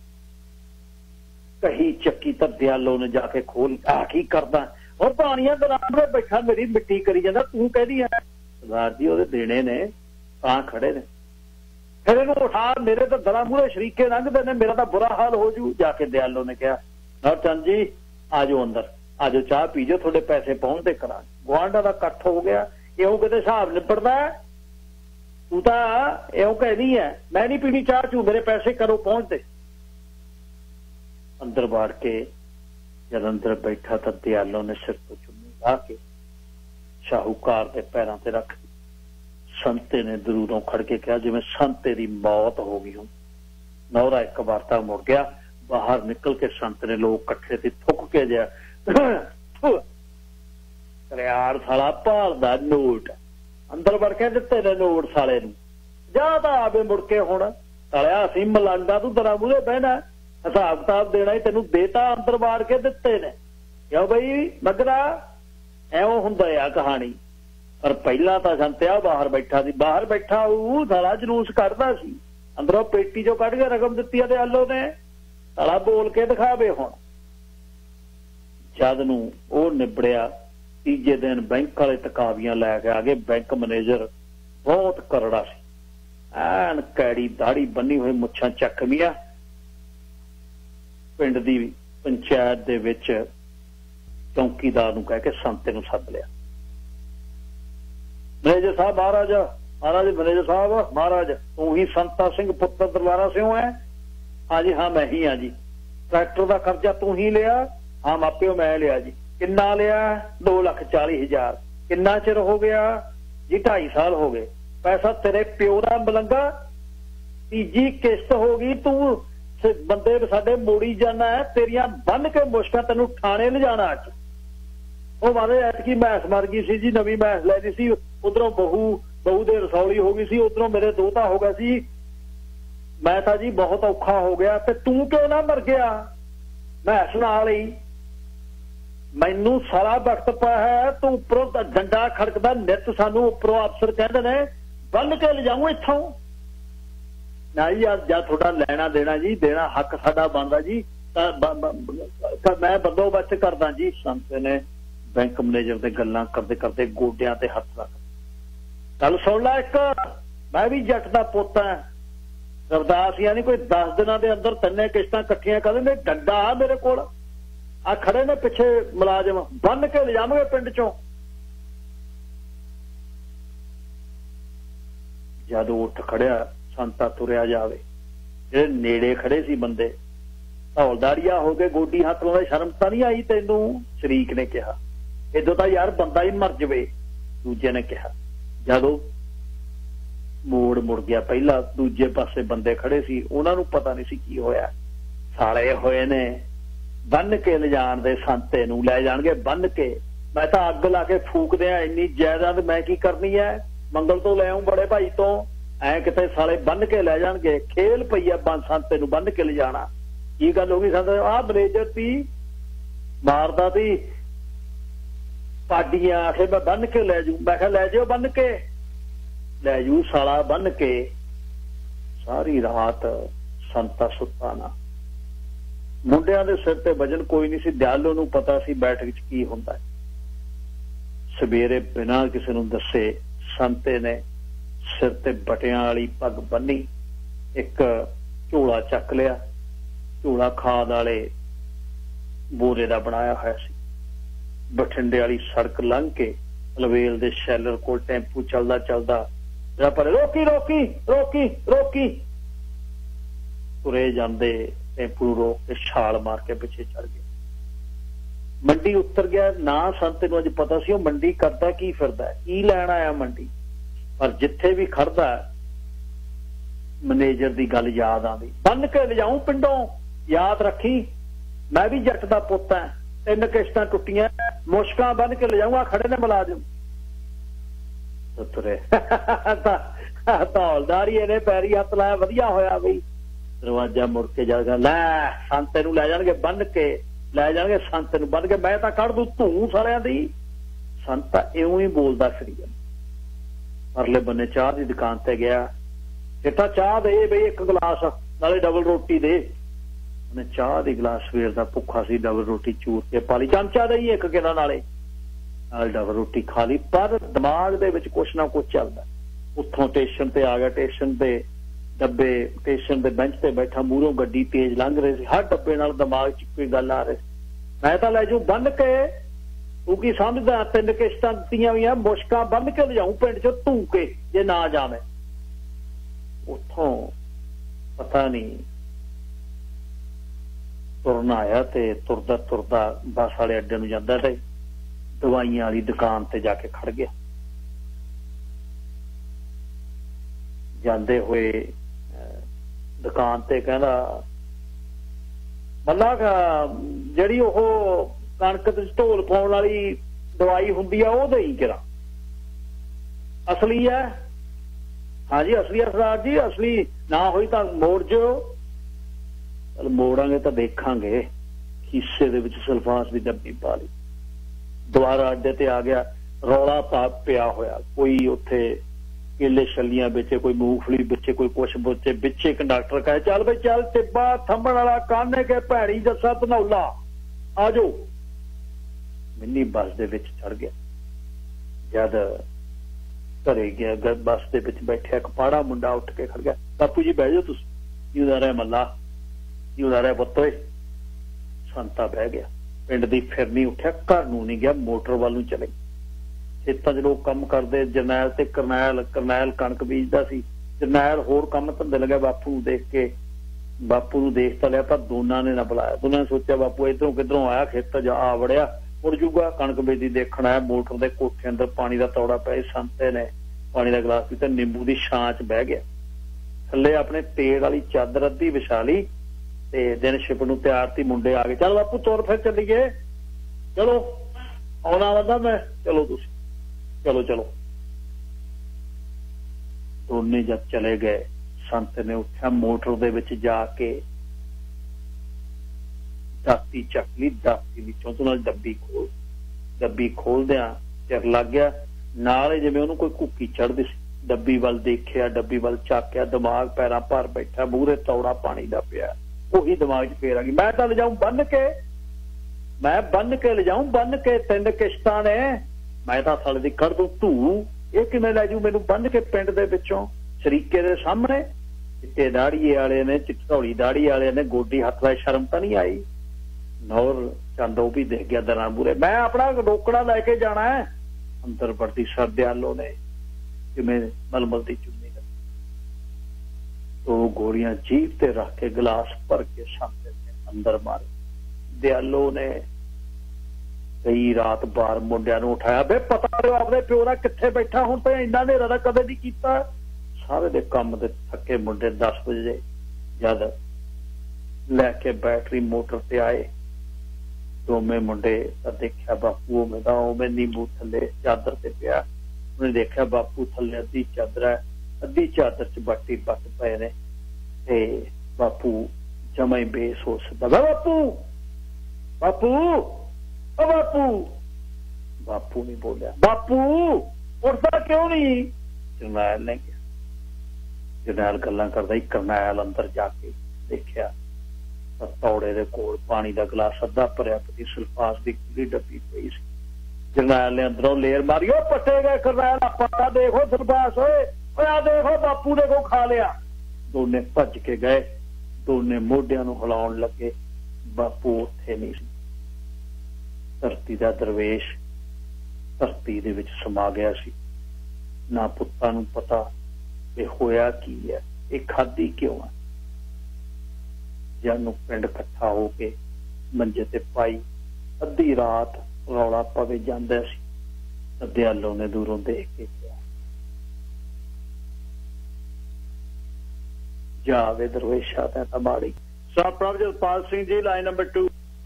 कही चक्की तर दयालो ने जाके खोल आ की करदा और पानिया दराम में बैठा मेरी मिट्टी करी जाता, तू कहदी है सरदार जी ओदे देने ने तां खड़े ने। फिर इहनूं उठा, मेरे तो दरा मूरे शरीके लंघदे ने, मेरा तो बुरा हाल हो जू। जाके दयालो ने कहा नौरचंद जी आ जाओ अंदर, आ जाओ चाह पी जाओ, थोड़े पैसे पहुंचते करा। गुआंढा का कट्ठ हो गया, इउं किते हिसाब निबड़दा? तू तां इउं कहदी है मैं नहीं पीनी चाह चू, मेरे पैसे करो पहुंचते। अंदर वाड़ के जब अंदर बैठा तो दयालो ने सिर तो चुन्नी ला के शाहूकार के पैरों से रख दी। संते ने दरूरों खड़ के कहा जिवें संते दी मौत हो गई हो। नौरा एक वार्ता मुड़ गया, बाहर निकल के संत ने लोग कट्ठे थे थुक के जा यार साला भालदा नोट। अंदर वड़ के दिते ने नोट साले नूं, जा तां आवे मुड़ के। हुण सालिया असीं मलांडा तू दरा मूहरे बहना, हिसाब किताब देना ही तेनू देता, अंदर वाड़ के दिते ने। क्यों बई मगरा एवं हुंदा आ कहानी। पर पहला तो संतिया बाहर बैठा सी, बाहर बैठा साला जलूस कढ़दा सी, अंदरों पेटी चो कढ़ के रकम दित्ती है दयालो ने। साला बोल के दिखावे। हुण जद नूं ओह निबड़िया, तीजे दिन बैंक वाले तकावियां लै के आ गए। बैंक मैनेजर बहुत करड़ा सी, ऐन कैड़ी दाड़ी बन्नी हुई, मुछां चकमियां। पिंड दी पंचायत दे विच चौकीदार नूं कह के संते नूं सद लिया। मैनेजर साहब महाराज, महाराज मैनेजर साहब महाराज, तू ही संता सिंह पुत्र दरबारा सिंह है? हाँ जी हाँ मैं ही हाँ जी। ट्रैक्टर का कर्जा तू ही लिया? हाँ मापिओ मैं लिया जी। किन्ना लिया? 2,40,000। किन्ना चिर हो गया जी? 2.5 साल हो गए। पैसा तेरे प्यो का मलंगा, तीजी किश्त हो गई, तू बंदे साडे मोड़ी जाना है, तेरिया बन के मुश्कां तैनूं थाणे लिजाना। अच वो मारे ऐतकी मैस मर गई सी जी, नवी मैस लैनी सी, उधरों बहू दे रसौली हो गई सी, उधरों मेरे दोता हो गया सी, मैं तो जी बहुत औखा हो गया। ते तू क्यों ना मर गया मैस नाल ही? मैनू सारा वक्त पाया है, तू उपरों डंडा खड़कदा नित, सानू उपरों अफसर कहते ने बन के ले जाऊं इत्थों ना जी। या थोड़ा लेना देना जी, देना हक साडा बनदा जी, मैं बंदोबस्त करदा जी। संत ने बैंक मैनेजर दे गल्लां करदे करदे गोडियां ते हथ रख गल सुन ला एक, मैं भी जट दा पुत्त हां, अरदास यानी कोई 10 दिनों के अंदर 3 किश्तां कट्ठियां कर देंगे। डंडा आ मेरे को आ खड़े ने पिछे मुलाजम, बन के ले जावांगे पिंड चों। जद उठ खड़िया संता तुरिया जावे, जेड़े नेड़े खड़े सी बंदे हौलदारिया हो गए, गोडी हाथ लाउंदे, शर्म तां नहीं आई तैनूं? शरीक ने कहा इदों तां यार बंदा ही मर जावे। दूजे ने कहा जदों मुड़ गया, पहला दूजे पासे बंदे खड़े सी, उन्हां नूं पता नहीं सी की होया, साले होए ने बन के ले जाण दे, संते नूं लै जाणगे बन के। मैं तां अग ला के फूक दियां, इन्नी जायदाद मैं की करनी है, मंगल तो ले आऊं बड़े भाई तो, ऐ किते साले बन के लै जाणगे। खेल पई आ संते नूं बन के ले जाना। की गल हो गई? संत आ मैनेजर सी मारदा सी पाडियां, आखे मैं बन के लै जू। मैं कहा लै जाओ बन के, लै जू साला बन के। सारी रात संता सुत्ता ना, मुंडियां दे सिर ते वजन कोई नहीं सी, दयालो नूं पता सी बैठक च की हुंदा है। सवेरे बिना किसी नूं दसे संते ने सिर ते बटियां वाली पग बन्नी, एक झोला चक लिया, झोला खाद वाले बोरे दा बनाया होया सी। बठिंडे वाली सड़क लंघ के लवेल दे शैलर कोल टैंपू चलदा चलदा पर रोकी रोकी रोकी रोकी तुरे जांदे, टैंपू नूं रोक के छाल मार के पिछे चढ़ गए। मंडी उतर गया ना। संत नूं अज पता सी मंडी करदा की फिरदा है, की लैण आया मंडी। पर जिथे भी खड़दा मैनेजर दी गल याद आंदी, बन के ले जाऊं पिंडों, याद रखी मैं भी जट दा पुत्त हां, 3 किश्तां टुटियां, मुश्कां बन के ले जाऊंगा। खड़े ने मुलाजम तुरे हौलदारी ने पैरी हथ लाया, वधिया होया बई। दरवाजा मुड़ के जाएगा, लै संते नूं लै जाणगे बन के, लै जाणगे संत नूं बन के, मैं तां कढ दूं धूं सालियां दी। संत इउं ही बोलदा फिरी जांदा। परले बन्ने चाह की दुकान ते गया, बेटा चाह दे बई 1 गिलास, नाले डबल रोटी दे। उन्हें चाह दी गिलास, सवेर दा भुखा सी, डबल रोटी चूर के पा ली, चमचा दई 1 किलो नाले डबल रोटी खा ली। पर दिमाग दे विच कुछ ना कुछ चलदा। उत्थों स्टेशन ते आ गया, स्टेशन ते डब्बे, स्टेशन दे बेंच ते बैठा, मूहरों गड्डी तेज लंघ रही सी, हर डब्बे नाल दिमाग च कोई गल आ रही। मैं तां लै जूं बन के, तू की समझदा? 3 किश्तां दित्तियां होईयां, मुश्कां बन के ले जाऊं पिंड च धू के, जे ना जावे। उत्थों पता नहीं तुरना आया ते तुरदा तुरदा बस वाले अड्डे नूं जांदा ते दवाइयां वाली दुकान ते जाके खड़ गया। जांदे हुए दुकान ते कहंदा, मल्ला जिहड़ी ओह कणक ते ढोल पाउण वाली दवाई हुंदी आ, ओह देई करा, असली है? हाँ जी असली है सरदार जी, असली ना होई तां मोड़ जो। चल मोड़ांगे तो देखांगे। खीसे दे विच सल्फास दी डब्बी पा ली, दोबारा अड्डे ते आ गया। रौला पिया होया, कोई उत्थे केले छलियां बेचे, कोई मूंगफली बेचे, कोई कुछ बेचे। बिचे कंडक्टर कहे चल बई चल, टिब्बा थंबण वाला काने के भैड़ी जस्सा धनौला आ जाओ। मिनी बस दे विच चढ़ गया। जद घरे गया, बस दे विच बैठा एक पाड़ा मुंडा उठ के खड़ गया, बापू जी बह जाओ तुसीं, जिउंदा रहे मल्ला, जिउंदा रहे पुत्त। संता बह गया। पिंड दी फिरनी उठिया, घर नूं नहीं गया, मोटर वाल नूं चले। खेतां 'च लोग काम करदे, जरनैल ते करनैल कणक बीजदा सी, जरनैल होर काम धंधे लग्या। बापू नूं देख के, बापू नूं देख तां लिया, पर दोनां ने ना बुलाया। दोनां ने सोचिया बापू इधरों किधरों आया, खेत च आ वड़िया, मुड़ जूगा, कणक बेचदी देखण आया। मोटर दे कोठे अंदर पानी दा तौड़ा पिया। संते ने पानी दा गिलास पीता, नींबू दी छां च बह गया। थल्ले अपने तेल वाली चादर अद्धी विछा ली, ਤੇ ਦਿਨ ਛਿਪ ਨੂੰ ਤਿਆਰ ਤੀ, ਮੁੰਡੇ ਆ ਗਏ, ਚੱਲ ਬਾਪੂ ਤੁਰ ਫਿਰ ਚੱਲੀਏ, ਚਲੋ ਆਉਣਾ ਵਦਾ ਮੈਂ, ਚਲੋ ਤੁਸੀਂ ਚਲੋ ਚਲੋ। ਦੋਨੇ ਜਦ ਚਲੇ ਗਏ, ਸੰਤ ਨੇ ਉੱਠਿਆ, ਮੋਟਰ ਦੇ ਵਿੱਚ ਜਾ ਕੇ ਦਾਤੀ ਚੱਕ ਲਈ, ਦਾਤੀ ਵਿੱਚੋਂ ਤੋਂ ਨਾਲ ਡੱਬੀ ਖੋਲਦਿਆਂ ਚਿਰ ਲੱਗ ਗਿਆ, ਨਾਲ ਜਿਵੇਂ ਉਹਨੂੰ ਕੋਈ ਕੁੱਕੀ ਚੜ੍ਹਦੀ ਸੀ। ਡੱਬੀ ਵੱਲ ਦੇਖਿਆ, ਡੱਬੀ ਵੱਲ ਝਾਕਿਆ, ਦਿਮਾਗ ਪੈਰਾਂ ਭਰ ਬੈਠਾ, ਮੂਹਰੇ ਤੌੜਾ ਪਾਣੀ ਦਾ ਪਿਆ। ਉਹੀ ਦਿਮਾਗ 'ਚ ਫੇਰ ਆ ਗਈ, ਮੈਂ ਤਾਂ ਲਿਜਾਊਂ ਬੰਨ ਕੇ, ਮੈਂ ਬੰਨ ਕੇ ਲਿਜਾਊਂ, ਬੰਨ ਕੇ 3 ਕਿਸ਼ਤਾਂ ਨੇ, ਮੈਂ ਤਾਂ ਸਾਲੇ ਦੀ ਕੱਢ ਦੂੰ ਧੂ, ਇਹ ਕਿਵੇਂ ਲੈ ਜੂ ਮੈਨੂੰ ਬੰਨ ਕੇ ਪਿੰਡ ਦੇ ਵਿੱਚੋਂ ਸ਼ਰੀਕੇ ਦੇ ਸਾਹਮਣੇ। ਚਿੱਟੇ ਦਾੜੀਏ ਵਾਲੇ ਨੇ, ਚਿੱਟੌੜੀ ਦਾੜੀ ਵਾਲੇ ਨੇ ਗੋਡੀ ਹੱਥ ਲਾਏ, ਸ਼ਰਮ ਤਾਂ ਨਹੀਂ ਆਈ। ਨੌਰ ਚੰਦ ਉਹ ਵੀ ਦੇਖ ਗਿਆ ਦਰਾਂ ਮੂਹਰੇ, ਮੈਂ ਆਪਣਾ ਰੋਕੜਾ ਲੈ ਕੇ ਜਾਣਾ ਹੈ। ਅੰਦਰ ਵੜਦੀ ਸਰਦਿਆਲੋ ਨੇ ਜਿਵੇਂ ਮਲਮਲ ਦੀ ਚੁੰਨੀ, 2 ਗੋਲੀਆਂ ਜੀਭ ਤੇ ਰੱਖ ਕੇ ਗਲਾਸ ਭਰ ਕੇ ਸਾਹਮਣੇ ਅੰਦਰ ਮਾਰੇ। ਦਿਆਲੋ ਨੇ ਕਈ ਰਾਤ ਬਾਰ ਮੁੰਡਿਆਂ ਨੂੰ ਉਠਾਇਆ, ਬੇ ਪਤਾ ਲਿਓ ਆਪਣੇ ਪਿਓ ਦਾ ਕਿੱਥੇ ਬੈਠਾ, ਹੁਣ ਤਾਂ ਇੰਨਾ ਹਨੇਰਾ ਦਾ ਕਦੇ ਨਹੀਂ ਕੀਤਾ। ਸਾਰੇ ਦੇ ਕੰਮ ਦੇ ਥੱਕੇ ਮੁੰਡੇ 10 ਵਜੇ ਜਦ ਲੈ ਕੇ ਬੈਟਰੀ ਮੋਟਰ ਤੇ ਆਏ, ਦੋਵੇਂ ਮੁੰਡੇ ਤਾਂ ਦੇਖਿਆ ਬਾਪੂ ਉਵੇਂ ਨੀਂਬੂ ਥੱਲੇ ਚਾਦਰ ਤੇ ਪਿਆ। ਉਹਨੇ ਦੇਖਿਆ ਬਾਪੂ ਥੱਲੇ ਅੱਧੀ ਚਾਦਰ ਹੈ, ਅੱਧੀ ਚਾਦਰ 'ਚ ਬੱਟੀ ਬੱਟ ਪਏ ਨੇ, ਤੇ ਬਾਪੂ ਜਮਾਂ ਹੀ ਬੇਸੋਚ ਦਾ, ਬਾਪੂ ਬਾਪੂ ਓ ਬਾਪੂ। ਬਾਪੂ ਨਹੀਂ ਬੋਲਿਆ, ਬਾਪੂ ਉੱਠਦਾ ਕਿਉਂ ਨਹੀਂ? ਜਰਨੈਲ ਨੇ ਕਿਹਾ। ਜਰਨੈਲ ਗੱਲਾਂ ਕਰਦਾ ਹੀ, ਕਰਨੈਲ ਅੰਦਰ ਜਾ ਕੇ ਦੇਖਿਆ ਤੌੜੇ ਦੇ ਕੋਲ ਪਾਣੀ ਦਾ ਗਲਾਸ ਅੱਧਾ ਭਰਿਆ ਪਈ, ਸਲਫਾਸ ਦੀ ਖੁੱਲੀ ਡੱਬੀ ਪਈ ਸੀ। ਜਰਨੈਲ ਨੇ ਅੰਦਰੋਂ ਲੇਰ ਮਾਰੀ, ਉਹ ਪੱਟੇ ਗਏ ਕਰਨੈਲ, ਆਪਾਂ ਦੇਖੋ ਸਲਫਾਸ, ਓਏ ਆ ਦੇਖੋ ਬਾਪੂ ਦੇ ਕੋਲ ਖਾ ਲਿਆ। ਦੋਨੇ ਭੱਜ ਕੇ ਗਏ, ਦੋਨੇ ਮੋਢਿਆਂ ਨੂੰ ਹਿਲਾਉਣ ਲੱਗੇ, ਬਾਪੂ ਉੱਥੇ ਨਹੀਂ ਸੀ। ਧਰਤੀ ਦਾ ਦਰਵੇਸ਼ ਧਰਤੀ ਦੇ ਵਿੱਚ ਸਮਾ ਗਿਆ ਸੀ। ਨਾ ਪੁੱਤਾਂ ਨੂੰ ਪਤਾ ਇਹ ਹੋਇਆ ਕੀ ਹੈ, ਇਹ ਖਾਧੀ ਕਿਉਂ ਹੈ। ਜਾਨੂੰ ਪਿੰਡ ਇਕੱਠਾ ਹੋ ਕੇ ਮੰਜੇ ਤੇ ਪਾਈ, ਅੱਧੀ ਰਾਤ ਰੌਲਾ ਪਵੇ ਜਾਂਦਾ ਸੀ। ਦਿਆਲੋ ਨੇ ਦੂਰੋਂ ਦੇਖ ਕੇ ਕਿਹਾ, ਜਾਵੇ ਦਰਵੇਸ਼ਾ ਤਾਂ ਮਾੜੀ। ਸਾਹਿਬ ਪ੍ਰਭਜੋਤਪਾਲ ਸਿੰਘ ਜੀ, ਲਾਈਨ ਨੰਬਰ 2।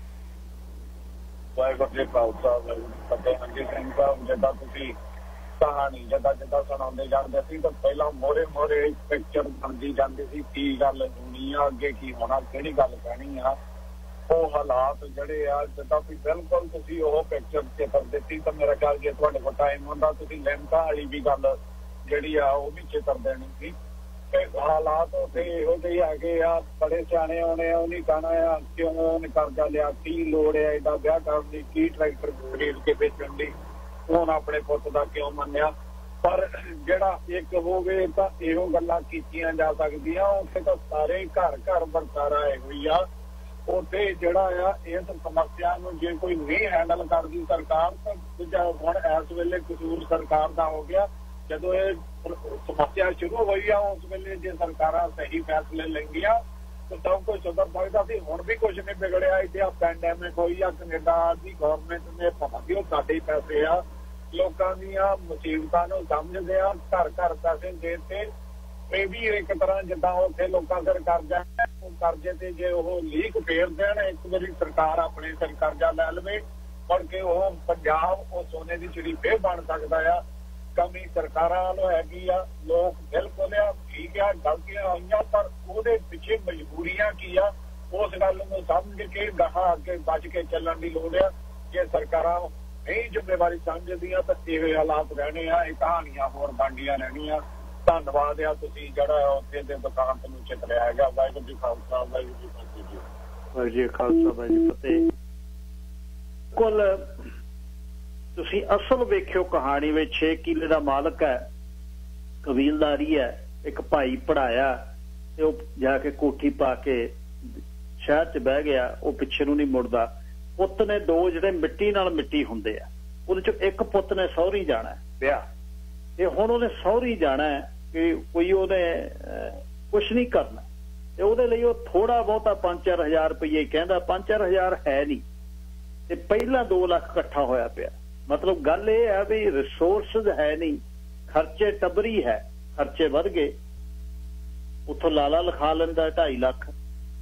ਵਾਹਿਗੁਰੂ ਜੀ ਖਾਲਸਾ, ਵਾਹਿਗੁਰੂ ਫਤਿਹ। ਮਨਜੀਤ ਸਿੰਘ ਸਾਹਿਬ, ਜਿੱਦਾਂ ਤੁਸੀਂ ਕਹਾਣੀ ਜਿੱਦਾਂ ਸੁਣਾਉਂਦੇ ਜਾਂਦੇ ਸੀ, ਤਾਂ ਪਹਿਲਾਂ ਮੋਰੇ ਪਿਕਚਰ ਬਣਦੀ ਜਾਂਦੀ ਸੀ, ਕੀ ਗੱਲ ਹੋਣੀ ਆ, ਅੱਗੇ ਕੀ ਹੋਣਾ, ਕਿਹੜੀ ਗੱਲ ਕਹਿਣੀ ਆ। ਉਹ ਹਾਲਾਤ ਜਿਹੜੇ ਆ, ਜਿੱਦਾਂ ਵੀ ਬਿਲਕੁਲ ਤੁਸੀਂ ਉਹ ਪਿਕਚਰ ਚਿੱਤਰ ਦਿੱਤੀ, ਤਾਂ ਮੇਰਾ ਖਿਆਲ ਜੇ ਤੁਹਾਡੇ ਕੋਲ ਟਾਈਮ ਹੁੰਦਾ ਤੁਸੀਂ ਲਿਮਕਾ ਵਾਲੀ ਵੀ ਗੱਲ ਜਿਹੜੀ ਆ ਉਹ ਵੀ ਚਿੱਤਰ ਦੇਣੀ ਸੀ। ਤੇ ਹਾਲਾਤ ਉੱਥੇ ਇਹੋ ਜਿਹੇ ਹੈਗੇ ਆ, ਬੜੇ ਸਿਆਣੇ ਆਉਣੇ ਆ, ਉਹ ਨਹੀਂ ਕਹਿਣਾ ਆ ਕਿਉਂ ਉਹਨੇ ਕਰਜ਼ਾ ਲਿਆ, ਕੀ ਲੋੜ ਹੈ ਇਹਦਾ ਵਿਆਹ ਕਰਨ ਦੀ, ਕੀ ਟਰੈਕਟਰ ਖਰੀਦ ਕੇ ਵੇਚਣ ਦੀ, ਹੁਣ ਆਪਣੇ ਪੁੱਤ ਦਾ ਕਿਉਂ ਮੰਨਿਆ। ਪਰ ਜਿਹੜਾ ਇੱਕ ਹੋਵੇ ਤਾਂ ਇਹੋ ਗੱਲਾਂ ਕੀਤੀਆਂ ਜਾ ਸਕਦੀਆਂ। ਉੱਥੇ ਤਾਂ ਸਾਰੇ ਘਰ ਵਰਤਾਰਾ ਆਏ ਹੋਈ ਆ। ਉੱਥੇ ਜਿਹੜਾ ਆ ਇਸ ਸਮੱਸਿਆ ਨੂੰ ਜੇ ਕੋਈ ਨਹੀਂ ਹੈਂਡਲ ਕਰਦੀ ਸਰਕਾਰ, ਤਾਂ ਹੁਣ ਇਸ ਵੇਲੇ ਕਸੂਰ ਸਰਕਾਰ ਦਾ ਹੋ ਗਿਆ। ਜਦੋਂ ਇਹ ਸਮੱਸਿਆ ਸ਼ੁਰੂ ਹੋਈ ਆ, ਉਸ ਵੇਲੇ ਜੇ ਸਰਕਾਰਾਂ ਸਹੀ ਫੈਸਲੇ ਲੈਂਦੀਆਂ ਤਾਂ ਸਭ ਕੁਝ ਸੁਧਰ ਸਕਦਾ ਸੀ। ਹੁਣ ਵੀ ਕੁਝ ਨਹੀਂ ਵਿਗੜਿਆ। ਇੱਥੇ ਆ ਪੈਂਡੈਮਿਕ ਹੋਈ ਆ, ਕੈਨੇਡਾ ਦੀ ਗੌਰਮੈਂਟ ਨੇ ਪਤਾ ਕਿ ਉਹ ਸਾਡੇ ਪੈਸੇ ਆ, ਲੋਕਾਂ ਦੀਆਂ ਮੁਸੀਬਤਾਂ ਨੂੰ ਸਮਝਦੇ ਆ, ਘਰ ਪੈਸੇ ਦੇ ਤੇ ਇਹ ਵੀ ਇੱਕ ਤਰ੍ਹਾਂ ਜਿੱਦਾਂ ਉੱਥੇ ਲੋਕਾਂ ਸਿਰ ਕਰਜ਼ਾ, ਕਰਜ਼ੇ ਤੇ ਜੇ ਉਹ ਲੀਕ ਫੇਰ ਦੇਣ, ਇੱਕ ਵਾਰੀ ਸਰਕਾਰ ਆਪਣੇ ਸਿਰ ਕਰਜ਼ਾ ਲੈ ਲਵੇ, ਮੁੜ ਕੇ ਉਹ ਪੰਜਾਬ ਉਹ ਸੋਨੇ ਦੀ ਚਿੜੀ ਫੇਰ ਬਣ ਸਕਦਾ ਆ। ਕਮੀ ਸਰਕਾਰਾਂ ਵੱਲੋਂ ਹੈਗੀ ਆ, ਲੋਕ ਬਿਲਕੁਲ ਆ ਠੀਕ ਆ, ਗਲਤੀਆਂ ਹੋਈਆਂ, ਪਰ ਉਹਦੇ ਪਿੱਛੇ ਮਜਬੂਰੀਆਂ ਕੀ ਆ, ਉਸ ਗੱਲ ਨੂੰ ਸਮਝ ਕੇ ਗਾਹਾਂ ਅੱਗੇ ਬਚ ਕੇ ਚੱਲਣ ਦੀ ਲੋੜ ਆ। ਜੇ ਸਰਕਾਰਾਂ ਨਹੀਂ ਜ਼ਿੰਮੇਵਾਰੀ ਸਮਝਦੀਆਂ ਤਾਂ ਇਹ ਹਾਲਾਤ ਰਹਿਣੇ ਆ, ਇਹ ਕਹਾਣੀਆਂ ਹੋਰ ਬਣਦੀਆਂ ਰਹਿਣੀਆਂ। ਧੰਨਵਾਦ ਆ ਤੁਸੀਂ ਜਿਹੜਾ ਉੱਥੇ ਦੇ ਦੁਕਾਨ ਨੂੰ ਚਿਤਰਿਆ ਹੈਗਾ। ਵਾਹਿਗੁਰੂ ਜੀ ਖਾਲਸਾ, ਵਾਹਿਗੁਰੂ ਜੀ ਫਤਿਹ ਜੀ। ਵਾਹਿਗੁਰੂ ਜੀ ਖਾਲਸਾ, ਵਾਹਿਗੁਰੂ ਜੀ ਫਤਿਹ। ਕੁੱਲ ਤੁਸੀਂ ਅਸਲ ਵੇਖਿਓ, ਕਹਾਣੀ ਵਿੱਚ 6 ਕਿੱਲੇ ਦਾ ਮਾਲਕ ਹੈ, ਕਬੀਲਦਾਰੀ ਹੈ, ਇੱਕ ਭਾਈ ਪੜਾਇਆ ਤੇ ਉਹ ਜਾ ਕੇ ਕੋਠੀ ਪਾ ਕੇ ਸ਼ਹਿਰ 'ਚ ਬਹਿ ਗਿਆ, ਉਹ ਪਿੱਛੇ ਨੂੰ ਨਹੀਂ ਮੁੜਦਾ। ਪੁੱਤ ਨੇ 2 ਜਿਹੜੇ ਮਿੱਟੀ ਨਾਲ ਮਿੱਟੀ ਹੁੰਦੇ ਆ, ਉਹਦੇ 'ਚੋਂ ਇੱਕ ਪੁੱਤ ਨੇ ਸਹੁਰੀ ਜਾਣਾ ਵਿਆਹ, ਤੇ ਹੁਣ ਉਹਨੇ ਸਹੁਰੀ ਜਾਣਾ ਕਿ ਕੋਈ ਉਹਨੇ ਕੁਛ ਨਹੀਂ ਕਰਨਾ, ਤੇ ਉਹਦੇ ਲਈ ਉਹ ਥੋੜਾ ਬਹੁਤਾ 5-4 ਹਜ਼ਾਰ ਰੁਪਈਏ ਕਹਿੰਦਾ। 5-4 ਹਜ਼ਾਰ ਹੈ ਨਹੀਂ, ਤੇ ਪਹਿਲਾਂ 2 ਲੱਖ ਇਕੱਠਾ ਹੋਇਆ ਪਿਆ। ਮਤਲਬ ਗੱਲ ਇਹ ਹੈ ਵੀ ਰਿਸੋਰਸਿਸ ਹੈ ਨਹੀਂ, ਖਰਚੇ ਟੱਬਰੀ ਹੈ, ਖਰਚੇ ਵੱਧ ਗਏ। ਉੱਥੋਂ ਲਾਲਾ ਲਿਖਾ ਲੈਂਦਾ 2.5 ਲੱਖ,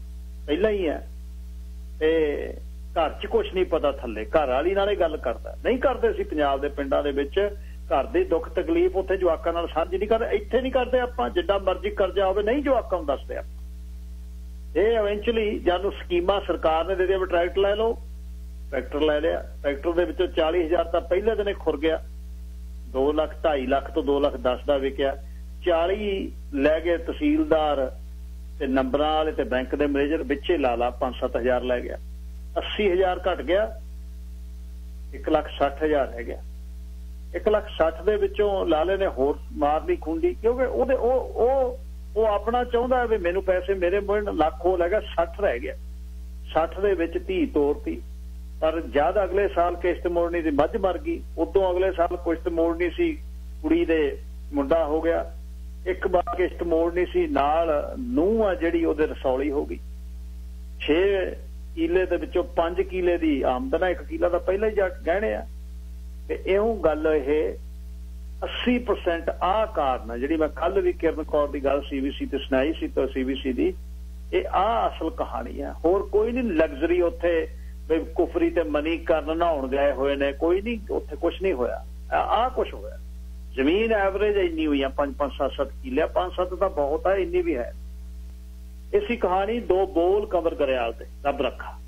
ਪਹਿਲਾਂ ਹੀ ਹੈ ਤੇ घर च कुछ नहीं पता थले घर वाली नाल गल करता नहीं करते सी पंजाब दे पिंडां दे विच घर दी दुख तकलीफ उत्थे जवाकां नाल साझी नहीं करते इत्थे नहीं करते आपां जिद्दां मर्जी करजा होवे नहीं जवाकां नूं दसदे आपां ये इवेंचुअली जानू स्कीमां सरकार ने दे दित्तियां ट्रैक्टर लै लो ट्रैक्टर लै लिया ट्रैक्टर दे विचों 40,000 तां पहले दिन खुर गया 2 ਲੱਖ 2.5 ਲੱਖ तो 2 ਲੱਖ 10 दा विकिया 40 लै गए तहसीलदार ते नंबरां वाले ते बैंक दे मैनेजर विचे ला 5-7 हज़ार लै गया 80,000 घट गया 1,60,000 रह गया 1,60,000 दे विचों लाले ने होर मार ली खुंडी क्योंकि ओदे ओ अपना चाहुंदा है भी मैनू पैसे मेरे मुंह ਲੱਖ हो लगा 60 रह गया 60 दे विच 30 तोड़ती पर जद अगले साल किश्त मोड़नी सी मझ मर गई उदों अगले साल किश्त मोड़नी सी कुड़ी दे मुंडा हो गया एक बार किश्त मोड़नी सी नाल नूंह आ जिहड़ी ओदे रसौली हो गई 6 किले दे विचों 5 किले दी आमदन 1 किला दा पहले ही गहने आ ते इहों गल ये 80% आ कारण है जिहड़ी मैं कल भी किरण कौर दी गल CBC ते सुनाई सी तो CBC दी ये आ असल कहानी है होर कोई नहीं लग्जरी उत्थे कुफरी ते मनी करन नहाउण गए होए ने कोई नहीं उत्थे कुछ नहीं होया आ कुछ होया जमीन एवरेज इन्नी हुई 5-5 7-7 किले 5-7 तो बहुत है इन्नी भी है इसी कहानी 2 बोल कंवर गरेयाल ते रब रखा।